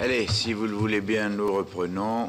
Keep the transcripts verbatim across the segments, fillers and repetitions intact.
Allez, si vous le voulez bien, nous reprenons.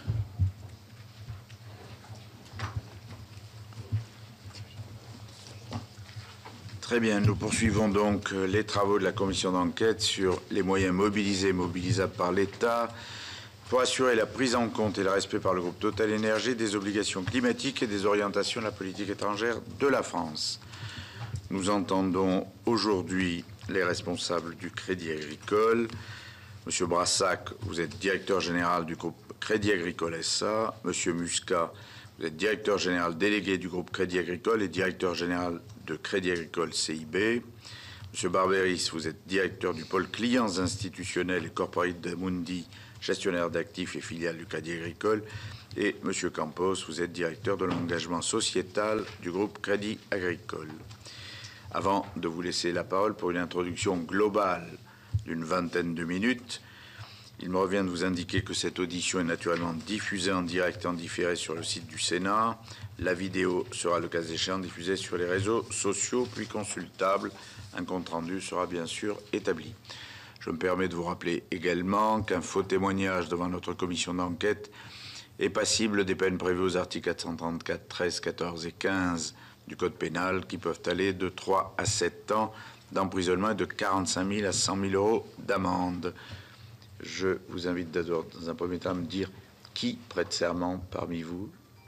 Très bien, nous poursuivons donc les travaux de la commission d'enquête sur les moyens mobilisés et mobilisables par l'État pour assurer la prise en compte et le respect par le groupe Total Énergie des obligations climatiques et des orientations de la politique étrangère de la France. Nous entendons aujourd'hui les responsables du Crédit Agricole. Monsieur Brassac, vous êtes directeur général du groupe Crédit Agricole S A. Monsieur Muscat, vous êtes directeur général délégué du groupe Crédit Agricole et directeur général de Crédit Agricole C I B. Monsieur Barberis, vous êtes directeur du pôle clients institutionnels et corporate d'Amundi, gestionnaire d'actifs et filiales du Crédit Agricole. Et Monsieur Campos, vous êtes directeur de l'engagement sociétal du groupe Crédit Agricole. Avant de vous laisser la parole pour une introduction globale d'une vingtaine de minutes, il me revient de vous indiquer que cette audition est naturellement diffusée en direct et en différé sur le site du Sénat. La vidéo sera, le cas échéant, diffusée sur les réseaux sociaux, puis consultable. Un compte-rendu sera bien sûr établi. Je me permets de vous rappeler également qu'un faux témoignage devant notre commission d'enquête est passible des peines prévues aux articles quatre cent trente-quatre, treize, quatorze et quinze du Code pénal, qui peuvent aller de trois à sept ans d'emprisonnement et de quarante-cinq mille à cent mille euros d'amende. Je vous invite d'abord, dans un premier temps, à me dire qui prête serment parmi vous.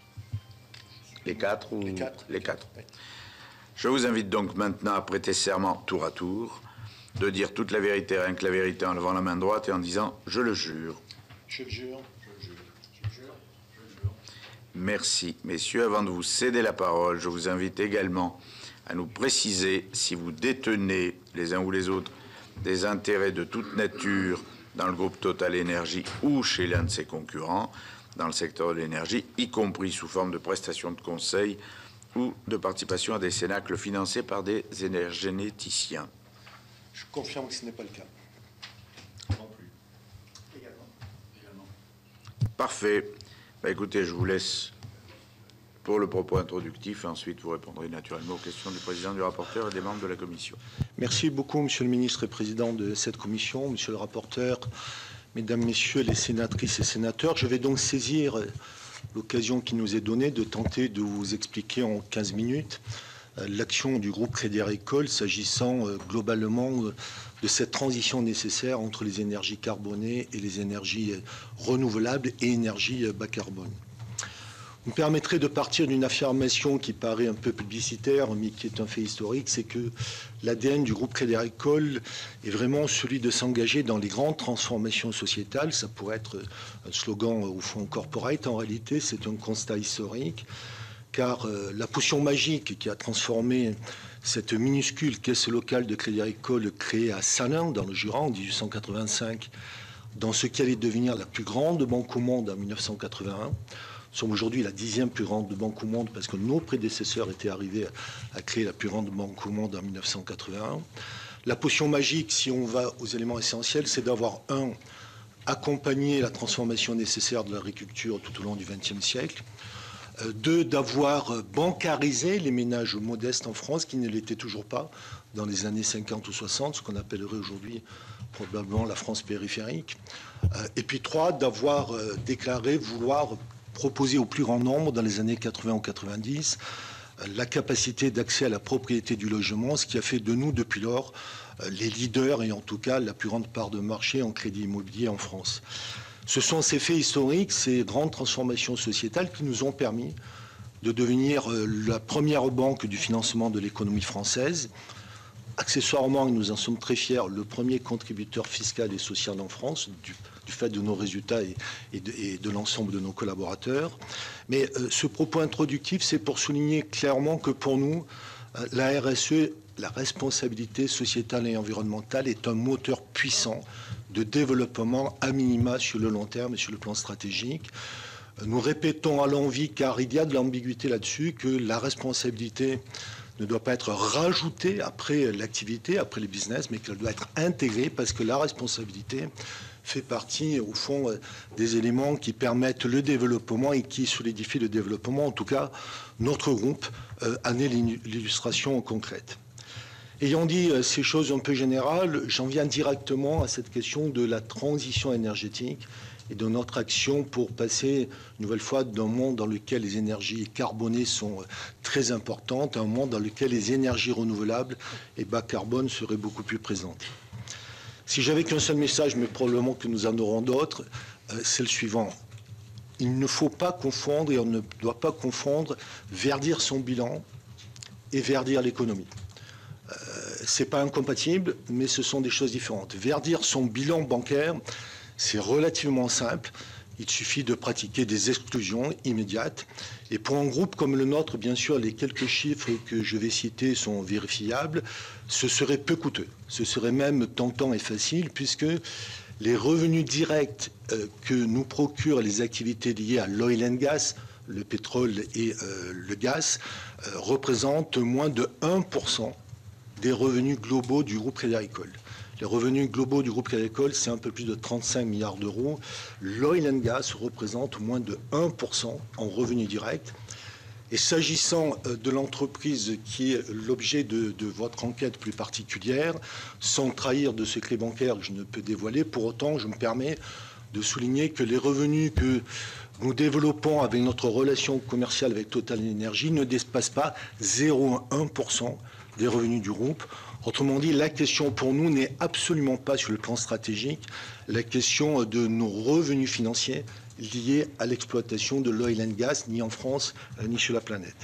Les quatre ou les quatre. Les quatre. Je vous invite donc maintenant à prêter serment tour à tour, de dire toute la vérité, rien que la vérité, en levant la main droite et en disant « je le jure ». Je le jure. Je le jure. Je le jure. Je le jure. Merci, messieurs. Avant de vous céder la parole, je vous invite également à nous préciser si vous détenez, les uns ou les autres, des intérêts de toute nature dans le groupe Total Énergie ou chez l'un de ses concurrents dans le secteur de l'énergie, y compris sous forme de prestations de conseil ou de participation à des cénacles financés par des énergéticiens. Je confirme que ce n'est pas le cas. Non plus. Également. Également. Parfait. Bah, écoutez, je vous laisse pour le propos introductif. Ensuite, vous répondrez naturellement aux questions du président, du rapporteur et des membres de la commission. Merci beaucoup, monsieur le ministre et président de cette commission, monsieur le rapporteur, mesdames, messieurs les sénatrices et sénateurs. Je vais donc saisir l'occasion qui nous est donnée de tenter de vous expliquer en quinze minutes l'action du groupe Crédit Agricole s'agissant globalement de cette transition nécessaire entre les énergies carbonées et les énergies renouvelables et énergies bas carbone. Vous me permettrez de partir d'une affirmation qui paraît un peu publicitaire, mais qui est un fait historique, c'est que l'A D N du groupe Crédit Agricole est vraiment celui de s'engager dans les grandes transformations sociétales. Ça pourrait être un slogan au fond corporate. En réalité, c'est un constat historique, car euh, la potion magique qui a transformé cette minuscule caisse locale de Crédit Agricole créée à Salins, dans le Jura, en dix-huit cent quatre-vingt-cinq, dans ce qui allait devenir la plus grande banque au monde en mille neuf cent quatre-vingt-un. Nous sommes aujourd'hui la dixième plus grande banque au monde parce que nos prédécesseurs étaient arrivés à créer la plus grande banque au monde en mille neuf cent quatre-vingt-un. La potion magique, si on va aux éléments essentiels, c'est d'avoir, un, accompagné la transformation nécessaire de l'agriculture tout au long du vingtième siècle, euh, deux, d'avoir bancarisé les ménages modestes en France, qui ne l'étaient toujours pas dans les années cinquante ou soixante, ce qu'on appellerait aujourd'hui probablement la France périphérique, euh, et puis trois, d'avoir euh, déclaré vouloir proposer au plus grand nombre, dans les années quatre-vingts ou quatre-vingt-dix, la capacité d'accès à la propriété du logement, ce qui a fait de nous, depuis lors, les leaders et en tout cas la plus grande part de marché en crédit immobilier en France. Ce sont ces faits historiques, ces grandes transformations sociétales qui nous ont permis de devenir la première banque du financement de l'économie française. Accessoirement, et nous en sommes très fiers, le premier contributeur fiscal et social en France, du, du fait de nos résultats et, et de, et de l'ensemble de nos collaborateurs. Mais euh, ce propos introductif, c'est pour souligner clairement que pour nous, euh, la R S E, la responsabilité sociétale et environnementale, est un moteur puissant de développement à minima sur le long terme et sur le plan stratégique. Nous répétons à l'envi, car il y a de l'ambiguïté là-dessus, que la responsabilité ne doit pas être rajoutée après l'activité, après le business, mais qu'elle doit être intégrée, parce que la responsabilité fait partie, au fond, des éléments qui permettent le développement et qui solidifient le développement. En tout cas, notre groupe euh, en est l'illustration concrète. Ayant dit ces choses un peu générales, j'en viens directement à cette question de la transition énergétique et de notre action pour passer une nouvelle fois d'un monde dans lequel les énergies carbonées sont très importantes à un monde dans lequel les énergies renouvelables et bas carbone seraient beaucoup plus présentes. Si j'avais qu'un seul message, mais probablement que nous en aurons d'autres, c'est le suivant. Il ne faut pas confondre, et on ne doit pas confondre, verdir son bilan et verdir l'économie. Euh, ce n'est pas incompatible, mais ce sont des choses différentes. Verdir son bilan bancaire, c'est relativement simple. Il suffit de pratiquer des exclusions immédiates. Et pour un groupe comme le nôtre, bien sûr, les quelques chiffres que je vais citer sont vérifiables. Ce serait peu coûteux. Ce serait même tentant et facile, puisque les revenus directs euh, que nous procurent les activités liées à l'oil and gas, le pétrole et euh, le gaz, euh, représentent moins de un pour cent des revenus globaux du groupe Crédit Agricole. Les revenus globaux du groupe Crédit Agricole, c'est un peu plus de trente-cinq milliards d'euros. L'oil and gas représente moins de un pour cent en revenus directs. Et s'agissant de l'entreprise qui est l'objet de, de votre enquête plus particulière, sans trahir de secret bancaire que je ne peux dévoiler, pour autant, je me permets de souligner que les revenus que nous développons avec notre relation commerciale avec Total Energy ne dépassent pas zéro virgule un pour cent des revenus du groupe. Autrement dit, la question pour nous n'est absolument pas sur le plan stratégique, la question de nos revenus financiers liés à l'exploitation de l'oil and gas, ni en France, ni sur la planète.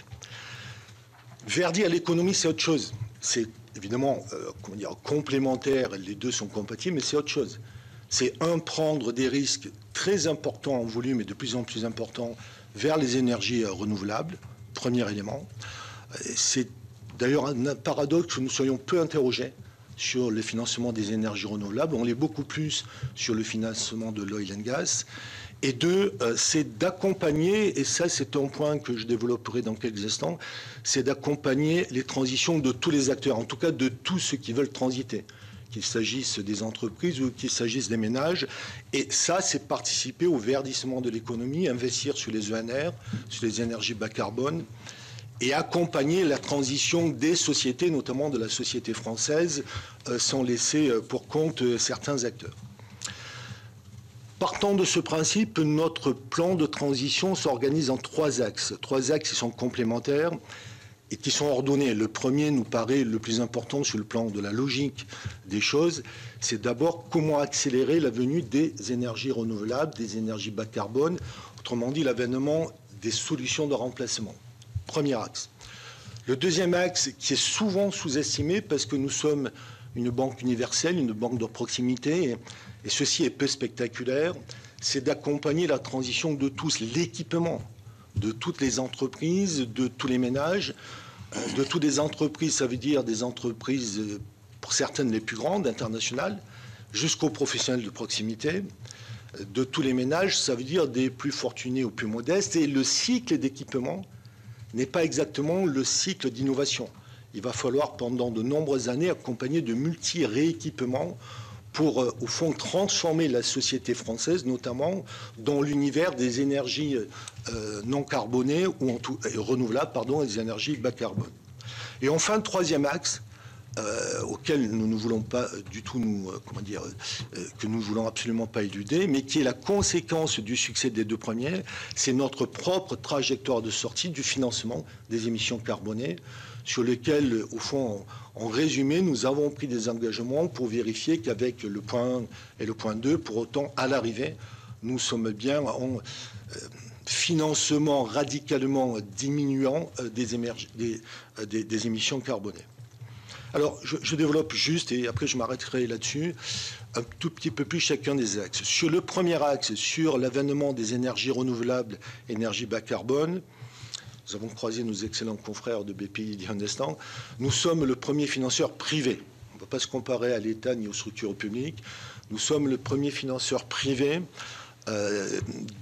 Verdir l'économie, c'est autre chose. C'est évidemment euh, comment dire, complémentaire, les deux sont compatibles, mais c'est autre chose. C'est un, prendre des risques très importants en volume et de plus en plus importants vers les énergies renouvelables, premier élément. C'est d'ailleurs un paradoxe que nous soyons peu interrogés sur le financement des énergies renouvelables. On l'est beaucoup plus sur le financement de l'oil and gas. Et deux, c'est d'accompagner, et ça c'est un point que je développerai dans quelques instants, c'est d'accompagner les transitions de tous les acteurs, en tout cas de tous ceux qui veulent transiter, qu'il s'agisse des entreprises ou qu'il s'agisse des ménages. Et ça, c'est participer au verdissement de l'économie, investir sur les E N R, sur les énergies bas carbone, et accompagner la transition des sociétés, notamment de la société française, euh, sans laisser pour compte euh, certains acteurs. Partant de ce principe, notre plan de transition s'organise en trois axes. Trois axes qui sont complémentaires et qui sont ordonnés. Le premier nous paraît le plus important sur le plan de la logique des choses. C'est d'abord comment accélérer la venue des énergies renouvelables, des énergies bas carbone, autrement dit l'avènement des solutions de remplacement. Premier axe. Le deuxième axe, qui est souvent sous-estimé parce que nous sommes une banque universelle, une banque de proximité, et ceci est peu spectaculaire, c'est d'accompagner la transition de tous, l'équipement de toutes les entreprises, de tous les ménages, de toutes les entreprises, ça veut dire des entreprises, pour certaines les plus grandes, internationales, jusqu'aux professionnels de proximité, de tous les ménages, ça veut dire des plus fortunés aux plus modestes, et le cycle d'équipement n'est pas exactement le cycle d'innovation. Il va falloir pendant de nombreuses années accompagner de multi-rééquipements pour, euh, au fond, transformer la société française, notamment dans l'univers des énergies euh, non carbonées ou en tout, euh, renouvelables, pardon, des énergies bas carbone. Et enfin, troisième axe, euh, auquel nous ne voulons pas du tout nous, euh, comment dire, euh, que nous ne voulons absolument pas éluder, mais qui est la conséquence du succès des deux premiers, c'est notre propre trajectoire de sortie du financement des émissions carbonées, sur lequel, au fond, en résumé, nous avons pris des engagements pour vérifier qu'avec le point un et le point deux, pour autant, à l'arrivée, nous sommes bien en euh, financement radicalement diminuant euh, des, émerg- des, euh, des, des émissions carbonées. Alors, je, je développe juste, et après je m'arrêterai là-dessus, un tout petit peu plus chacun des axes. Sur le premier axe, sur l'avènement des énergies renouvelables, énergie bas carbone, nous avons croisé nos excellents confrères de B P I il y a un instant, nous sommes le premier financeur privé. On ne va pas se comparer à l'État ni aux structures publiques. Nous sommes le premier financeur privé euh,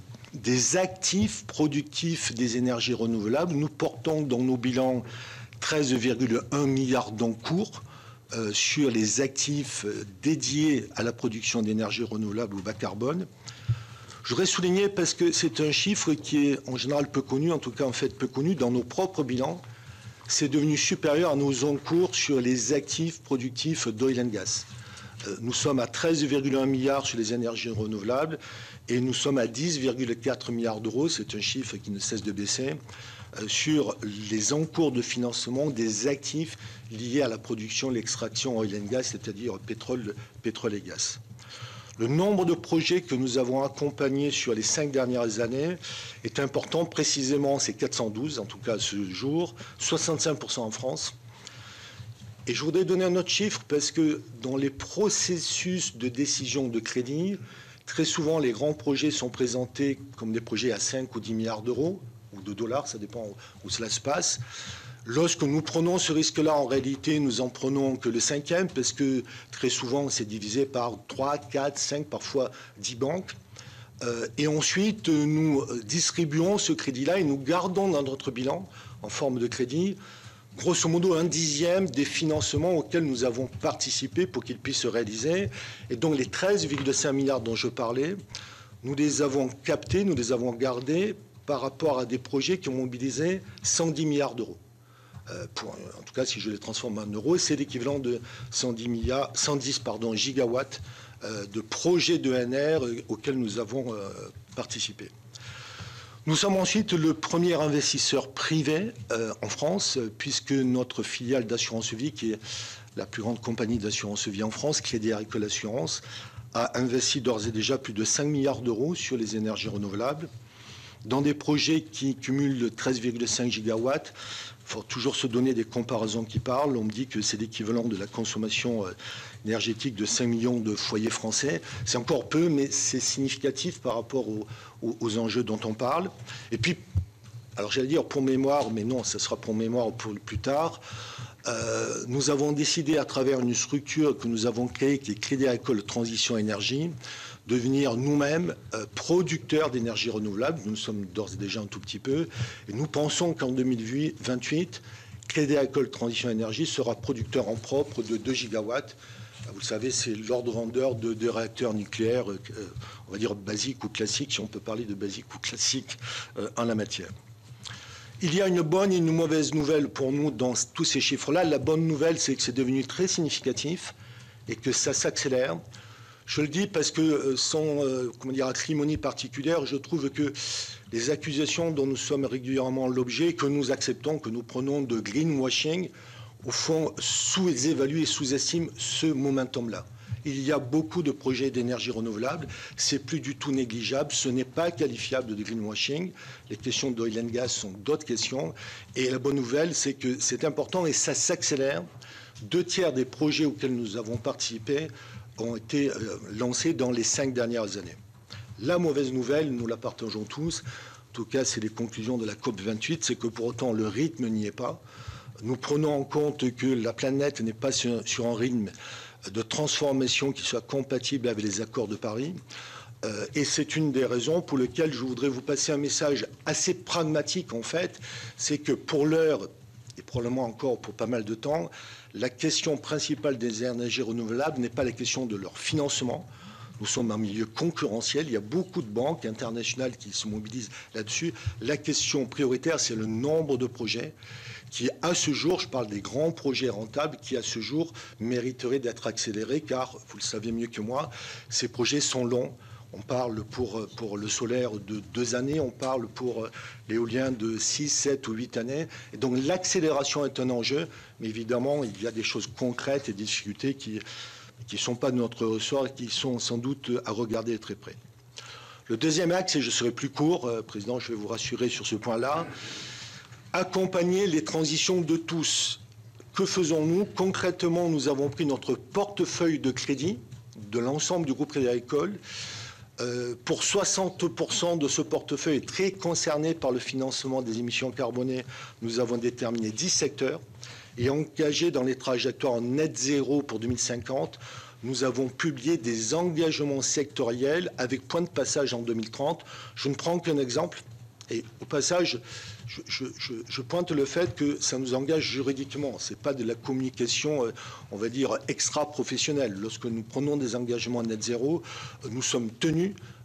des actifs productifs des énergies renouvelables. Nous portons dans nos bilans treize virgule un milliards d'encours euh, sur les actifs dédiés à la production d'énergie renouvelable ou bas carbone. Je voudrais souligner parce que c'est un chiffre qui est en général peu connu, en tout cas en fait peu connu dans nos propres bilans, c'est devenu supérieur à nos encours sur les actifs productifs d'oil and gas. Nous sommes à treize virgule un milliards sur les énergies renouvelables et nous sommes à dix virgule quatre milliards d'euros, c'est un chiffre qui ne cesse de baisser, sur les encours de financement des actifs liés à la production, l'extraction oil and gas, c'est-à-dire pétrole, pétrole et gaz. Le nombre de projets que nous avons accompagnés sur les cinq dernières années est important, précisément c'est quatre cent douze, en tout cas à ce jour, soixante-cinq pour cent en France. Et je voudrais donner un autre chiffre parce que dans les processus de décision de crédit, très souvent les grands projets sont présentés comme des projets à cinq ou dix milliards d'euros ou de dollars, ça dépend où cela se passe. Lorsque nous prenons ce risque-là, en réalité, nous en prenons que le cinquième parce que très souvent c'est divisé par trois, quatre, cinq, parfois dix banques. Euh, et ensuite, nous distribuons ce crédit-là et nous gardons dans notre bilan, en forme de crédit, grosso modo un dixième des financements auxquels nous avons participé pour qu'ils puissent se réaliser. Et donc les treize virgule cinq milliards dont je parlais, nous les avons captés, nous les avons gardés par rapport à des projets qui ont mobilisé cent dix milliards d'euros. Euh, pour, en tout cas, si je les transforme en euros, c'est l'équivalent de cent dix, milliards, cent dix pardon, gigawatts euh, de projets d'E N R euh, auxquels nous avons euh, participé. Nous sommes ensuite le premier investisseur privé euh, en France, puisque notre filiale d'assurance vie, qui est la plus grande compagnie d'assurance vie en France, Crédit Agricole Assurance, a investi d'ores et déjà plus de cinq milliards d'euros sur les énergies renouvelables, dans des projets qui cumulent treize virgule cinq gigawatts. Il faut toujours se donner des comparaisons qui parlent. On me dit que c'est l'équivalent de la consommation énergétique de cinq millions de foyers français. C'est encore peu, mais c'est significatif par rapport aux, aux, aux enjeux dont on parle. Et puis, alors j'allais dire pour mémoire, mais non, ce sera pour mémoire pour plus tard. Euh, nous avons décidé, à travers une structure que nous avons créée, qui est Crédit Agricole Transition Énergie, de devenir nous-mêmes euh, producteurs d'énergie renouvelable. Nous sommes d'ores et déjà un tout petit peu. Et nous pensons qu'en deux mille vingt-huit, Crédit Agricole Transition Énergie sera producteur en propre de deux gigawatts. Vous le savez, c'est l'ordre grandeur de, de réacteurs nucléaires, euh, on va dire basiques ou classiques, si on peut parler de basiques ou classiques euh, en la matière. Il y a une bonne et une mauvaise nouvelle pour nous dans tous ces chiffres-là. La bonne nouvelle, c'est que c'est devenu très significatif et que ça s'accélère. Je le dis parce que, sans euh, comment dire, acrimonie particulière, je trouve que les accusations dont nous sommes régulièrement l'objet, que nous acceptons, que nous prenons de greenwashing, au fond, sous-évaluent et sous-estiment ce momentum-là. Il y a beaucoup de projets d'énergie renouvelable, c'est plus du tout négligeable, ce n'est pas qualifiable de greenwashing. Les questions d'oil and gas sont d'autres questions. Et la bonne nouvelle, c'est que c'est important et ça s'accélère. Deux tiers des projets auxquels nous avons participé ont été lancés dans les cinq dernières années. La mauvaise nouvelle, nous la partageons tous, en tout cas c'est les conclusions de la COP vingt-huit, c'est que pour autant le rythme n'y est pas. Nous prenons en compte que la planète n'est pas sur, sur un rythme de transformation qui soit compatible avec les accords de Paris. Euh, et c'est une des raisons pour lesquelles je voudrais vous passer un message assez pragmatique en fait, c'est que pour l'heure, et probablement encore pour pas mal de temps, la question principale des énergies renouvelables n'est pas la question de leur financement. Nous sommes un milieu concurrentiel, il y a beaucoup de banques internationales qui se mobilisent là-dessus. La question prioritaire, c'est le nombre de projets qui, à ce jour, je parle des grands projets rentables, qui, à ce jour, mériteraient d'être accélérés, car, vous le savez mieux que moi, ces projets sont longs. On parle pour, pour le solaire de deux années, on parle pour l'éolien de six, sept ou huit années. Et donc l'accélération est un enjeu, mais évidemment, il y a des choses concrètes et des difficultés qui ne sont pas de notre ressort et qui sont sans doute à regarder de très près. Le deuxième axe, et je serai plus court, euh, Président, je vais vous rassurer sur ce point-là, accompagner les transitions de tous. Que faisons-nous? Concrètement, nous avons pris notre portefeuille de crédit de l'ensemble du groupe Crédit Agricole. Euh, pour soixante pour cent de ce portefeuille est très concerné par le financement des émissions carbonées. Nous avons déterminé dix secteurs et engagé dans les trajectoires net zéro pour deux mille cinquante. Nous avons publié des engagements sectoriels avec point de passage en deux mille trente. Je ne prends qu'un exemple. Et au passage, je, je, je, je pointe le fait que ça nous engage juridiquement. Ce n'est pas de la communication, on va dire, extra-professionnelle. Lorsque nous prenons des engagements net zéro, nous sommes tenus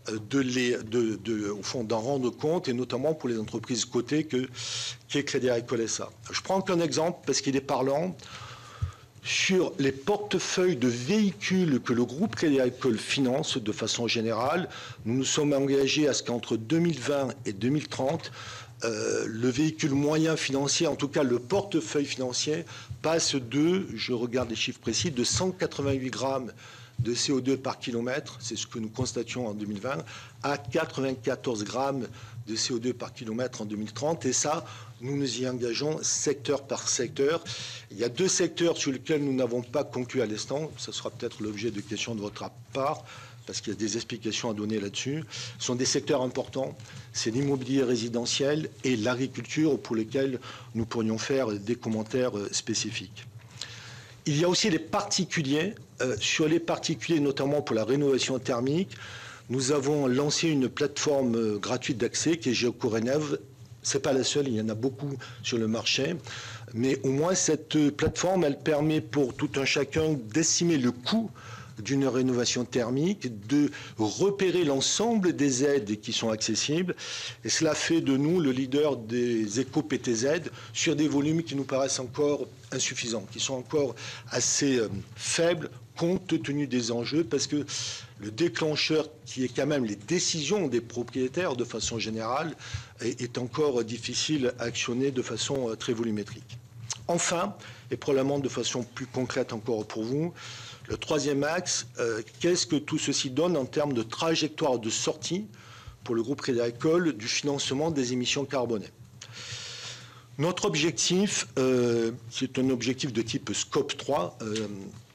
de les, de, de, au fond, d'en rendre compte, et notamment pour les entreprises cotées que, qu'est Crédit Agricole S A. Je prends qu'un exemple parce qu'il est parlant. Sur les portefeuilles de véhicules que le groupe Crédit Agricole finance de façon générale, nous nous sommes engagés à ce qu'entre deux mille vingt et deux mille trente, euh, le véhicule moyen financier, en tout cas le portefeuille financier, passe de, je regarde les chiffres précis, de cent quatre-vingt-huit grammes de C O deux par kilomètre, c'est ce que nous constations en deux mille vingt, à quatre-vingt-quatorze grammes de C O deux par kilomètre en deux mille trente. Et ça, nous nous y engageons secteur par secteur. Il y a deux secteurs sur lesquels nous n'avons pas conclu à l'instant. Ce sera peut-être l'objet de questions de votre part, parce qu'il y a des explications à donner là-dessus. Ce sont des secteurs importants. C'est l'immobilier résidentiel et l'agriculture, pour lesquels nous pourrions faire des commentaires spécifiques. Il y a aussi les particuliers. Euh, sur les particuliers, notamment pour la rénovation thermique, nous avons lancé une plateforme euh, gratuite d'accès qui est GeocoRénov. Ce n'est pas la seule, il y en a beaucoup sur le marché. Mais au moins, cette plateforme, elle permet pour tout un chacun d'estimer le coût d'une rénovation thermique, de repérer l'ensemble des aides qui sont accessibles. Et cela fait de nous le leader des éco-P T Z sur des volumes qui nous paraissent encore insuffisants, qui sont encore assez euh, faibles compte tenu des enjeux, parce que le déclencheur, qui est quand même les décisions des propriétaires de façon générale, est, est encore difficile à actionner de façon euh, très volumétrique. Enfin, et probablement de façon plus concrète encore pour vous, le troisième axe, euh, qu'est-ce que tout ceci donne en termes de trajectoire de sortie pour le groupe Crédit Agricole du financement des émissions carbonées? Notre objectif, euh, c'est un objectif de type scope trois, euh,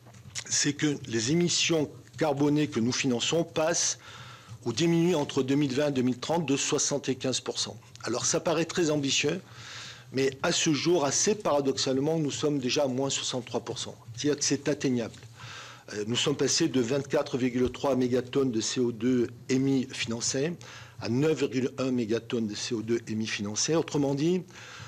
c'est que les émissions carbonées que nous finançons passent ou diminuent entre deux mille vingt et deux mille trente de soixante-quinze pour cent. Alors ça paraît très ambitieux, mais à ce jour, assez paradoxalement, nous sommes déjà à moins soixante-trois pour cent. C'est-à-dire que c'est atteignable. Nous sommes passés de vingt-quatre virgule trois mégatonnes de C O deux émis financés à neuf virgule un mégatonnes de C O deux émis financés. Autrement dit,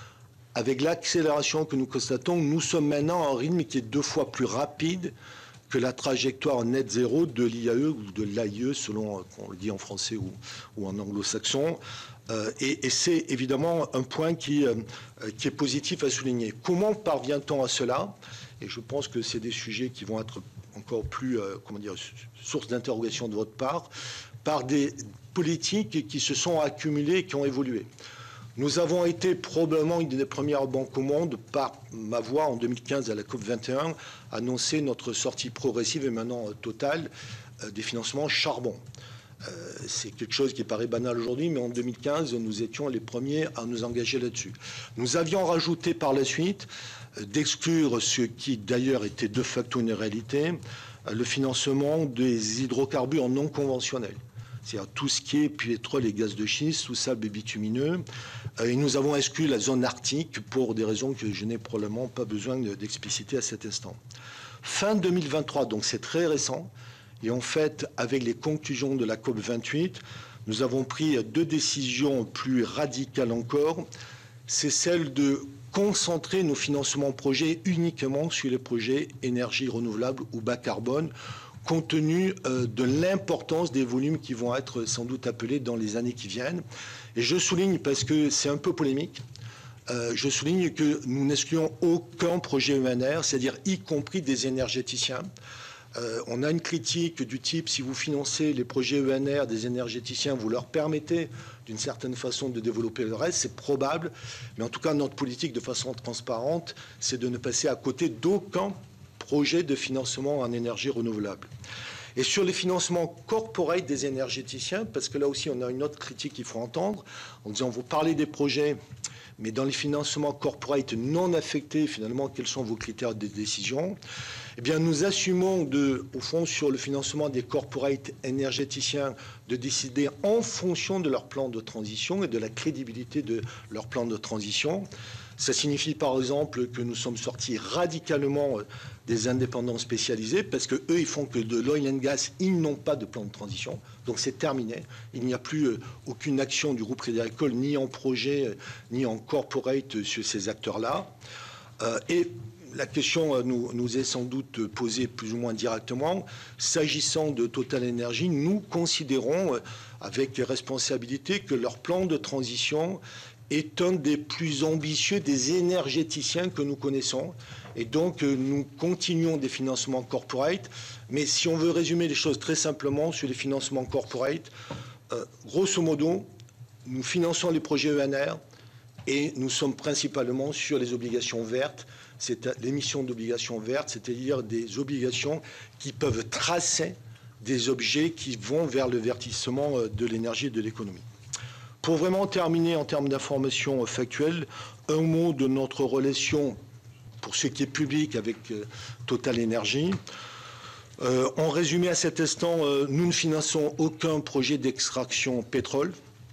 avec l'accélération que nous constatons, nous sommes maintenant à un rythme qui est deux fois plus rapide que la trajectoire net zéro de l'I A E ou de l'A I E, selon qu'on le dit en français ou, ou en anglo-saxon. Euh, et et c'est évidemment un point qui, euh, qui est positif à souligner. Comment parvient-on à cela? Et je pense que c'est des sujets qui vont être encore plus, euh, comment dire, source d'interrogation de votre part, par des politiques qui se sont accumulées et qui ont évolué. Nous avons été probablement une des premières banques au monde, par ma voix, en deux mille quinze à la COP vingt et un, annoncer notre sortie progressive et maintenant totale euh, des financements charbon. Euh, c'est quelque chose qui paraît banal aujourd'hui, mais en deux mille quinze, nous étions les premiers à nous engager là-dessus. Nous avions rajouté par la suite euh, d'exclure ce qui d'ailleurs était de facto une réalité, euh, le financement des hydrocarbures non conventionnels. C'est-à-dire tout ce qui est pétrole et gaz de schiste, sous-sable et bitumineux. Euh, et nous avons exclu la zone arctique pour des raisons que je n'ai probablement pas besoin d'expliciter à cet instant. Fin deux mille vingt-trois, donc c'est très récent. Et en fait, avec les conclusions de la COP vingt-huit, nous avons pris deux décisions plus radicales encore. C'est celle de concentrer nos financements projets uniquement sur les projets énergie renouvelable ou bas carbone, compte tenu euh, de l'importance des volumes qui vont être sans doute appelés dans les années qui viennent. Et je souligne, parce que c'est un peu polémique, euh, je souligne que nous n'excluons aucun projet E N R, c'est-à-dire y compris des énergéticiens. Euh, on a une critique du type, si vous financez les projets E N R des énergéticiens, vous leur permettez d'une certaine façon de développer le reste, c'est probable, mais en tout cas notre politique de façon transparente, c'est de ne passer à côté d'aucun projet de financement en énergie renouvelable. Et sur les financements corporate des énergéticiens, parce que là aussi on a une autre critique qu'il faut entendre, en disant vous parlez des projets, mais dans les financements corporate non affectés, finalement, quels sont vos critères de décision? Eh bien, nous assumons, de, au fond, sur le financement des corporate énergéticiens, de décider en fonction de leur plan de transition et de la crédibilité de leur plan de transition. Ça signifie, par exemple, que nous sommes sortis radicalement des indépendants spécialisés, parce que eux, ils font que de l'oil and gas, ils n'ont pas de plan de transition. Donc c'est terminé. Il n'y a plus euh, aucune action du groupe Crédit Agricole, ni en projet, euh, ni en corporate euh, sur ces acteurs-là. Euh, et la question nous, nous est sans doute posée plus ou moins directement. S'agissant de Total Energy, nous considérons avec responsabilité que leur plan de transition est un des plus ambitieux des énergéticiens que nous connaissons. Et donc, nous continuons des financements corporate. Mais si on veut résumer les choses très simplement sur les financements corporate, euh, grosso modo, nous finançons les projets E N R et nous sommes principalement sur les obligations vertes, c'est l'émission d'obligations vertes, c'est-à-dire des obligations qui peuvent tracer des objets qui vont vers le verdissement de l'énergie et de l'économie. Pour vraiment terminer en termes d'informations factuelles, un mot de notre relation, pour ce qui est public, avec Total Energy. Euh, en résumé, à cet instant, euh, nous ne finançons aucun projet d'extraction pétrole.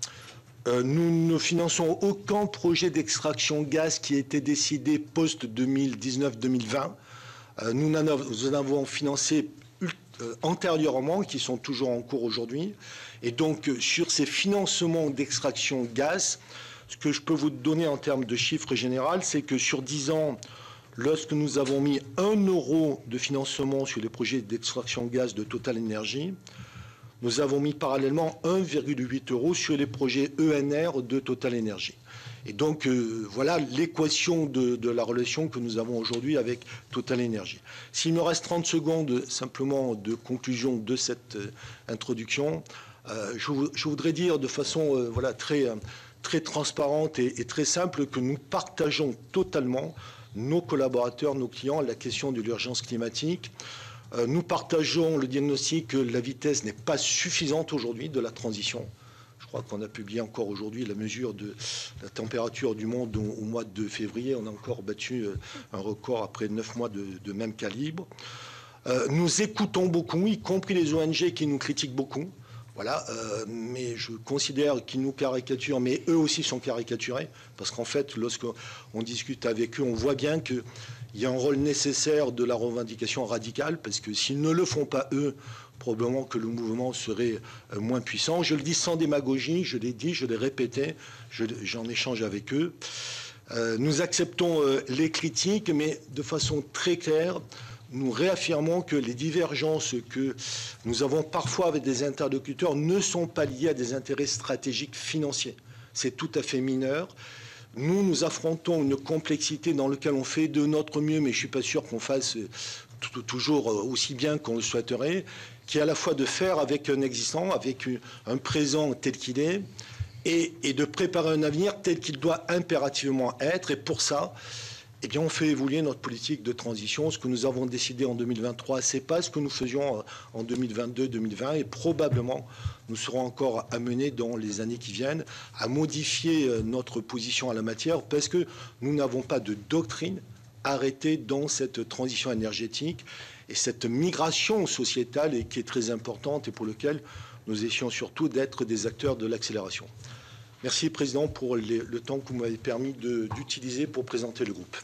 Euh, nous ne finançons aucun projet d'extraction gaz qui a été décidé post deux mille dix-neuf deux mille vingt. Euh, nous en avons financé euh, antérieurement, qui sont toujours en cours aujourd'hui. Et donc, euh, sur ces financements d'extraction gaz, ce que je peux vous donner en termes de chiffre général, c'est que sur dix ans, lorsque nous avons mis un euro de financement sur les projets d'extraction gaz de Total Energy, nous avons mis parallèlement un virgule huit euros sur les projets E N R de Total Energy. Et donc, euh, voilà l'équation de, de la relation que nous avons aujourd'hui avec Total Energy. S'il me reste trente secondes simplement de conclusion de cette euh, introduction, euh, je, je voudrais dire de façon euh, voilà, très, très transparente et, et très simple que nous partageons totalement nos collaborateurs, nos clients, la question de l'urgence climatique. Euh, nous partageons le diagnostic que la vitesse n'est pas suffisante aujourd'hui de la transition. Je crois qu'on a publié encore aujourd'hui la mesure de la température du monde au, au mois de février. On a encore battu euh, un record après neuf mois de, de même calibre. Euh, nous écoutons beaucoup, y compris les O N G qui nous critiquent beaucoup. Voilà, euh, mais je considère qu'ils nous caricaturent, mais eux aussi sont caricaturés, parce qu'en fait, lorsqu'on discute avec eux, on voit bien qu'il y a un rôle nécessaire de la revendication radicale, parce que s'ils ne le font pas eux, probablement que le mouvement serait moins puissant. Je le dis sans démagogie, je l'ai dit, je l'ai répété, j'en échange avec eux. Euh, nous acceptons euh, les critiques, mais de façon très claire, nous réaffirmons que les divergences que nous avons parfois avec des interlocuteurs ne sont pas liées à des intérêts stratégiques financiers. C'est tout à fait mineur. Nous, nous affrontons une complexité dans laquelle on fait de notre mieux, mais je ne suis pas sûr qu'on fasse toujours aussi bien qu'on le souhaiterait, qui est à la fois de faire avec un existant, avec un présent tel qu'il est, et, et de préparer un avenir tel qu'il doit impérativement être. Et pour ça, eh bien, on fait évoluer notre politique de transition. Ce que nous avons décidé en deux mille vingt-trois, ce n'est pas ce que nous faisions en deux mille vingt-deux deux mille vingt. Et probablement, nous serons encore amenés dans les années qui viennent à modifier notre position à la matière parce que nous n'avons pas de doctrine arrêtée dans cette transition énergétique et cette migration sociétale et qui est très importante et pour laquelle nous essayons surtout d'être des acteurs de l'accélération. Merci, Président, pour les, le temps que vous m'avez permis d'utiliser pour présenter le groupe.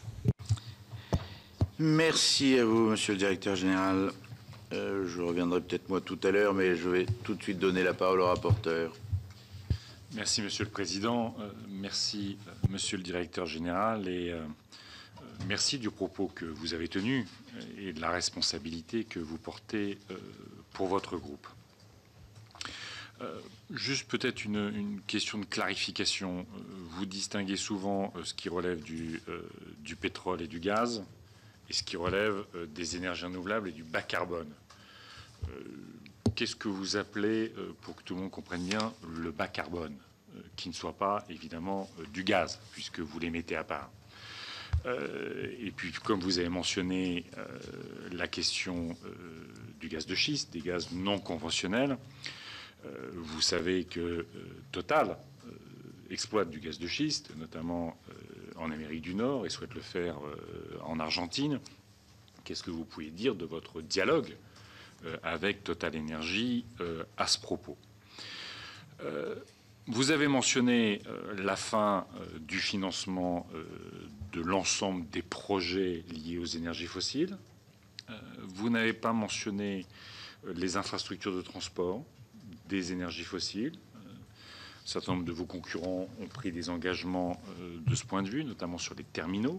Merci à vous, Monsieur le Directeur Général. Euh, je reviendrai peut-être moi tout à l'heure, mais je vais tout de suite donner la parole au rapporteur. Merci, Monsieur le Président. Euh, merci, euh, Monsieur le Directeur Général, et euh, merci du propos que vous avez tenu et de la responsabilité que vous portez euh, pour votre groupe. Euh, juste peut-être une, une question de clarification. Euh, vous distinguez souvent euh, ce qui relève du, euh, du pétrole et du gaz et ce qui relève euh, des énergies renouvelables et du bas carbone. Euh, Qu'est-ce que vous appelez, euh, pour que tout le monde comprenne bien, le bas carbone, euh, qui ne soit pas évidemment euh, du gaz, puisque vous les mettez à part. Euh, et puis, comme vous avez mentionné euh, la question euh, du gaz de schiste, des gaz non conventionnels, Euh, vous savez que euh, Total euh, exploite du gaz de schiste, notamment euh, en Amérique du Nord, et souhaite le faire euh, en Argentine. Qu'est-ce que vous pouvez dire de votre dialogue euh, avec Total Energy euh, à ce propos? euh, Vous avez mentionné euh, la fin euh, du financement euh, de l'ensemble des projets liés aux énergies fossiles. Euh, vous n'avez pas mentionné euh, les infrastructures de transport des énergies fossiles. Un certain nombre de vos concurrents ont pris des engagements de ce point de vue, notamment sur les terminaux,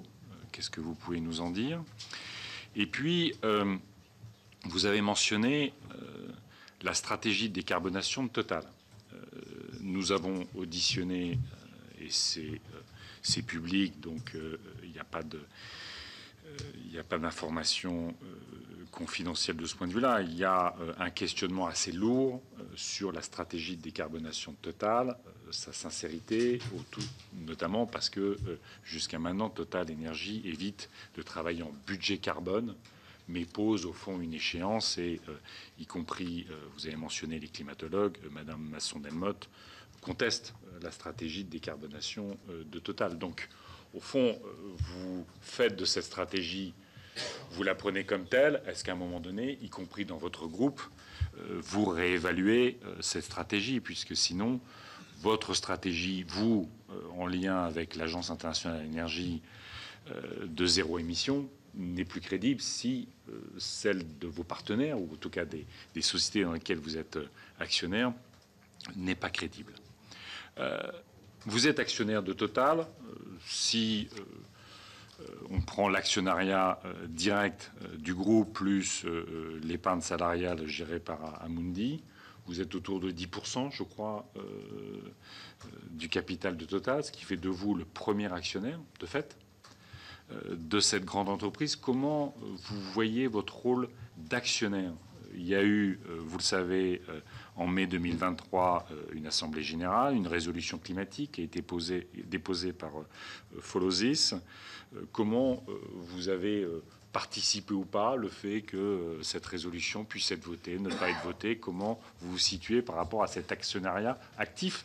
qu'est-ce que vous pouvez nous en dire? Et puis, euh, vous avez mentionné euh, la stratégie de décarbonation de Total. Euh, nous avons auditionné, euh, et c'est euh, public, donc euh, il n'y a pas de... Il n'y a pas d'information euh, confidentielle de ce point de vue-là. Il y a euh, un questionnement assez lourd euh, sur la stratégie de décarbonation de Total, euh, sa sincérité, autour, notamment parce que euh, jusqu'à maintenant, Total Énergie évite de travailler en budget carbone, mais pose au fond une échéance, et euh, y compris, euh, vous avez mentionné les climatologues, euh, Madame Masson-Delmotte conteste euh, la stratégie de décarbonation euh, de Total. Donc, au fond, vous faites de cette stratégie, vous la prenez comme telle. Est-ce qu'à un moment donné, y compris dans votre groupe, vous réévaluez cette stratégie? Puisque sinon, votre stratégie, vous, en lien avec l'Agence internationale de l'énergie de zéro émission, n'est plus crédible si celle de vos partenaires, ou en tout cas des, des sociétés dans lesquelles vous êtes actionnaire, n'est pas crédible. Euh, Vous êtes actionnaire de Total. Euh, si euh, on prend l'actionnariat euh, direct euh, du groupe plus euh, l'épargne salariale gérée par Amundi, vous êtes autour de dix pour cent, je crois, euh, euh, du capital de Total, ce qui fait de vous le premier actionnaire, de fait, euh, de cette grande entreprise. Comment vous voyez votre rôle d'actionnaire? Il y a eu, vous le savez, en mai deux mille vingt-trois, une assemblée générale, une résolution climatique qui a été posée, déposée par Follosis. Comment vous avez participé ou pas le fait que cette résolution puisse être votée, ne pas être votée? Comment vous vous situez par rapport à cet actionnariat actif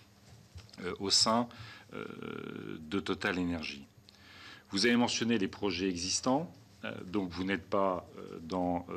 au sein de Total Énergie? Vous avez mentionné les projets existants, donc vous n'êtes pas dans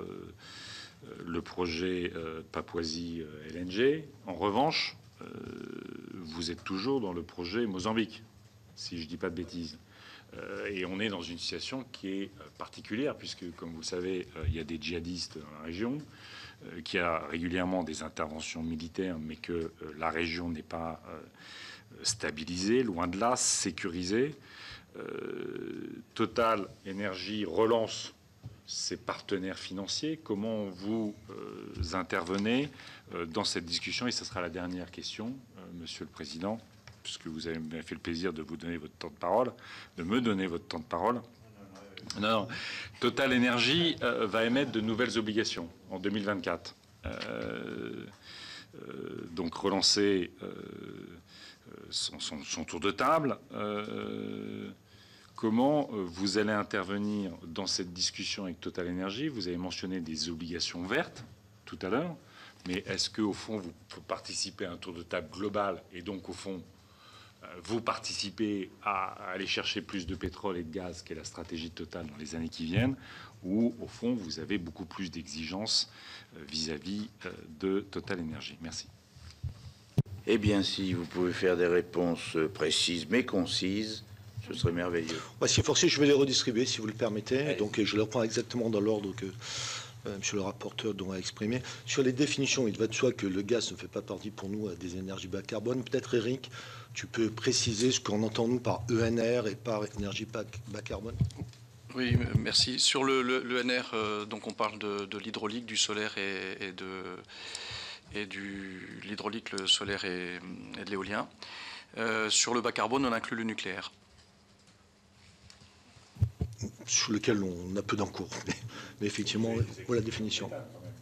le projet euh, Papouasie-L N G. En revanche, euh, vous êtes toujours dans le projet Mozambique, si je ne dis pas de bêtises. Euh, et on est dans une situation qui est particulière, puisque, comme vous le savez, euh, il y a des djihadistes dans la région, euh, qu'il y a régulièrement des interventions militaires, mais que euh, la région n'est pas euh, stabilisée, loin de là, sécurisée. Euh, Total Énergie relance ses partenaires financiers. Comment vous euh, intervenez euh, dans cette discussion? Et ce sera la dernière question, euh, Monsieur le Président, puisque vous avez fait le plaisir de vous donner votre temps de parole, de me donner votre temps de parole. Non, non. Total Énergie euh, va émettre de nouvelles obligations en deux mille vingt-quatre. Euh, euh, donc relancer euh, son, son, son tour de table. Euh, Comment vous allez intervenir dans cette discussion avec Total Énergie? Vous avez mentionné des obligations vertes tout à l'heure, mais est-ce qu'au fond, vous participez à un tour de table global et donc, au fond, vous participez à aller chercher plus de pétrole et de gaz, qui est la stratégie de Total dans les années qui viennent, ou, au fond, vous avez beaucoup plus d'exigences vis-à-vis de Total Énergie? Merci. Eh bien, si vous pouvez faire des réponses précises mais concises, ce serait merveilleux. Ouais, si forcé, je vais les redistribuer, si vous le permettez. Allez. Donc, je les reprends exactement dans l'ordre que euh, monsieur le rapporteur doit exprimer. Sur les définitions, il va de soi que le gaz ne fait pas partie pour nous des énergies bas carbone. Peut-être, Eric, tu peux préciser ce qu'on entend, nous, par E N R et par énergie bas, bas carbone? Oui, merci. Sur le, le, le E N R, euh, donc on parle de, de l'hydraulique, du solaire et, et de et du l'hydraulique, le solaire et, et de l'éolien. Euh, sur le bas carbone, on inclut le nucléaire. Sur lequel on a peu d'encours. Mais, mais effectivement, voilà la définition.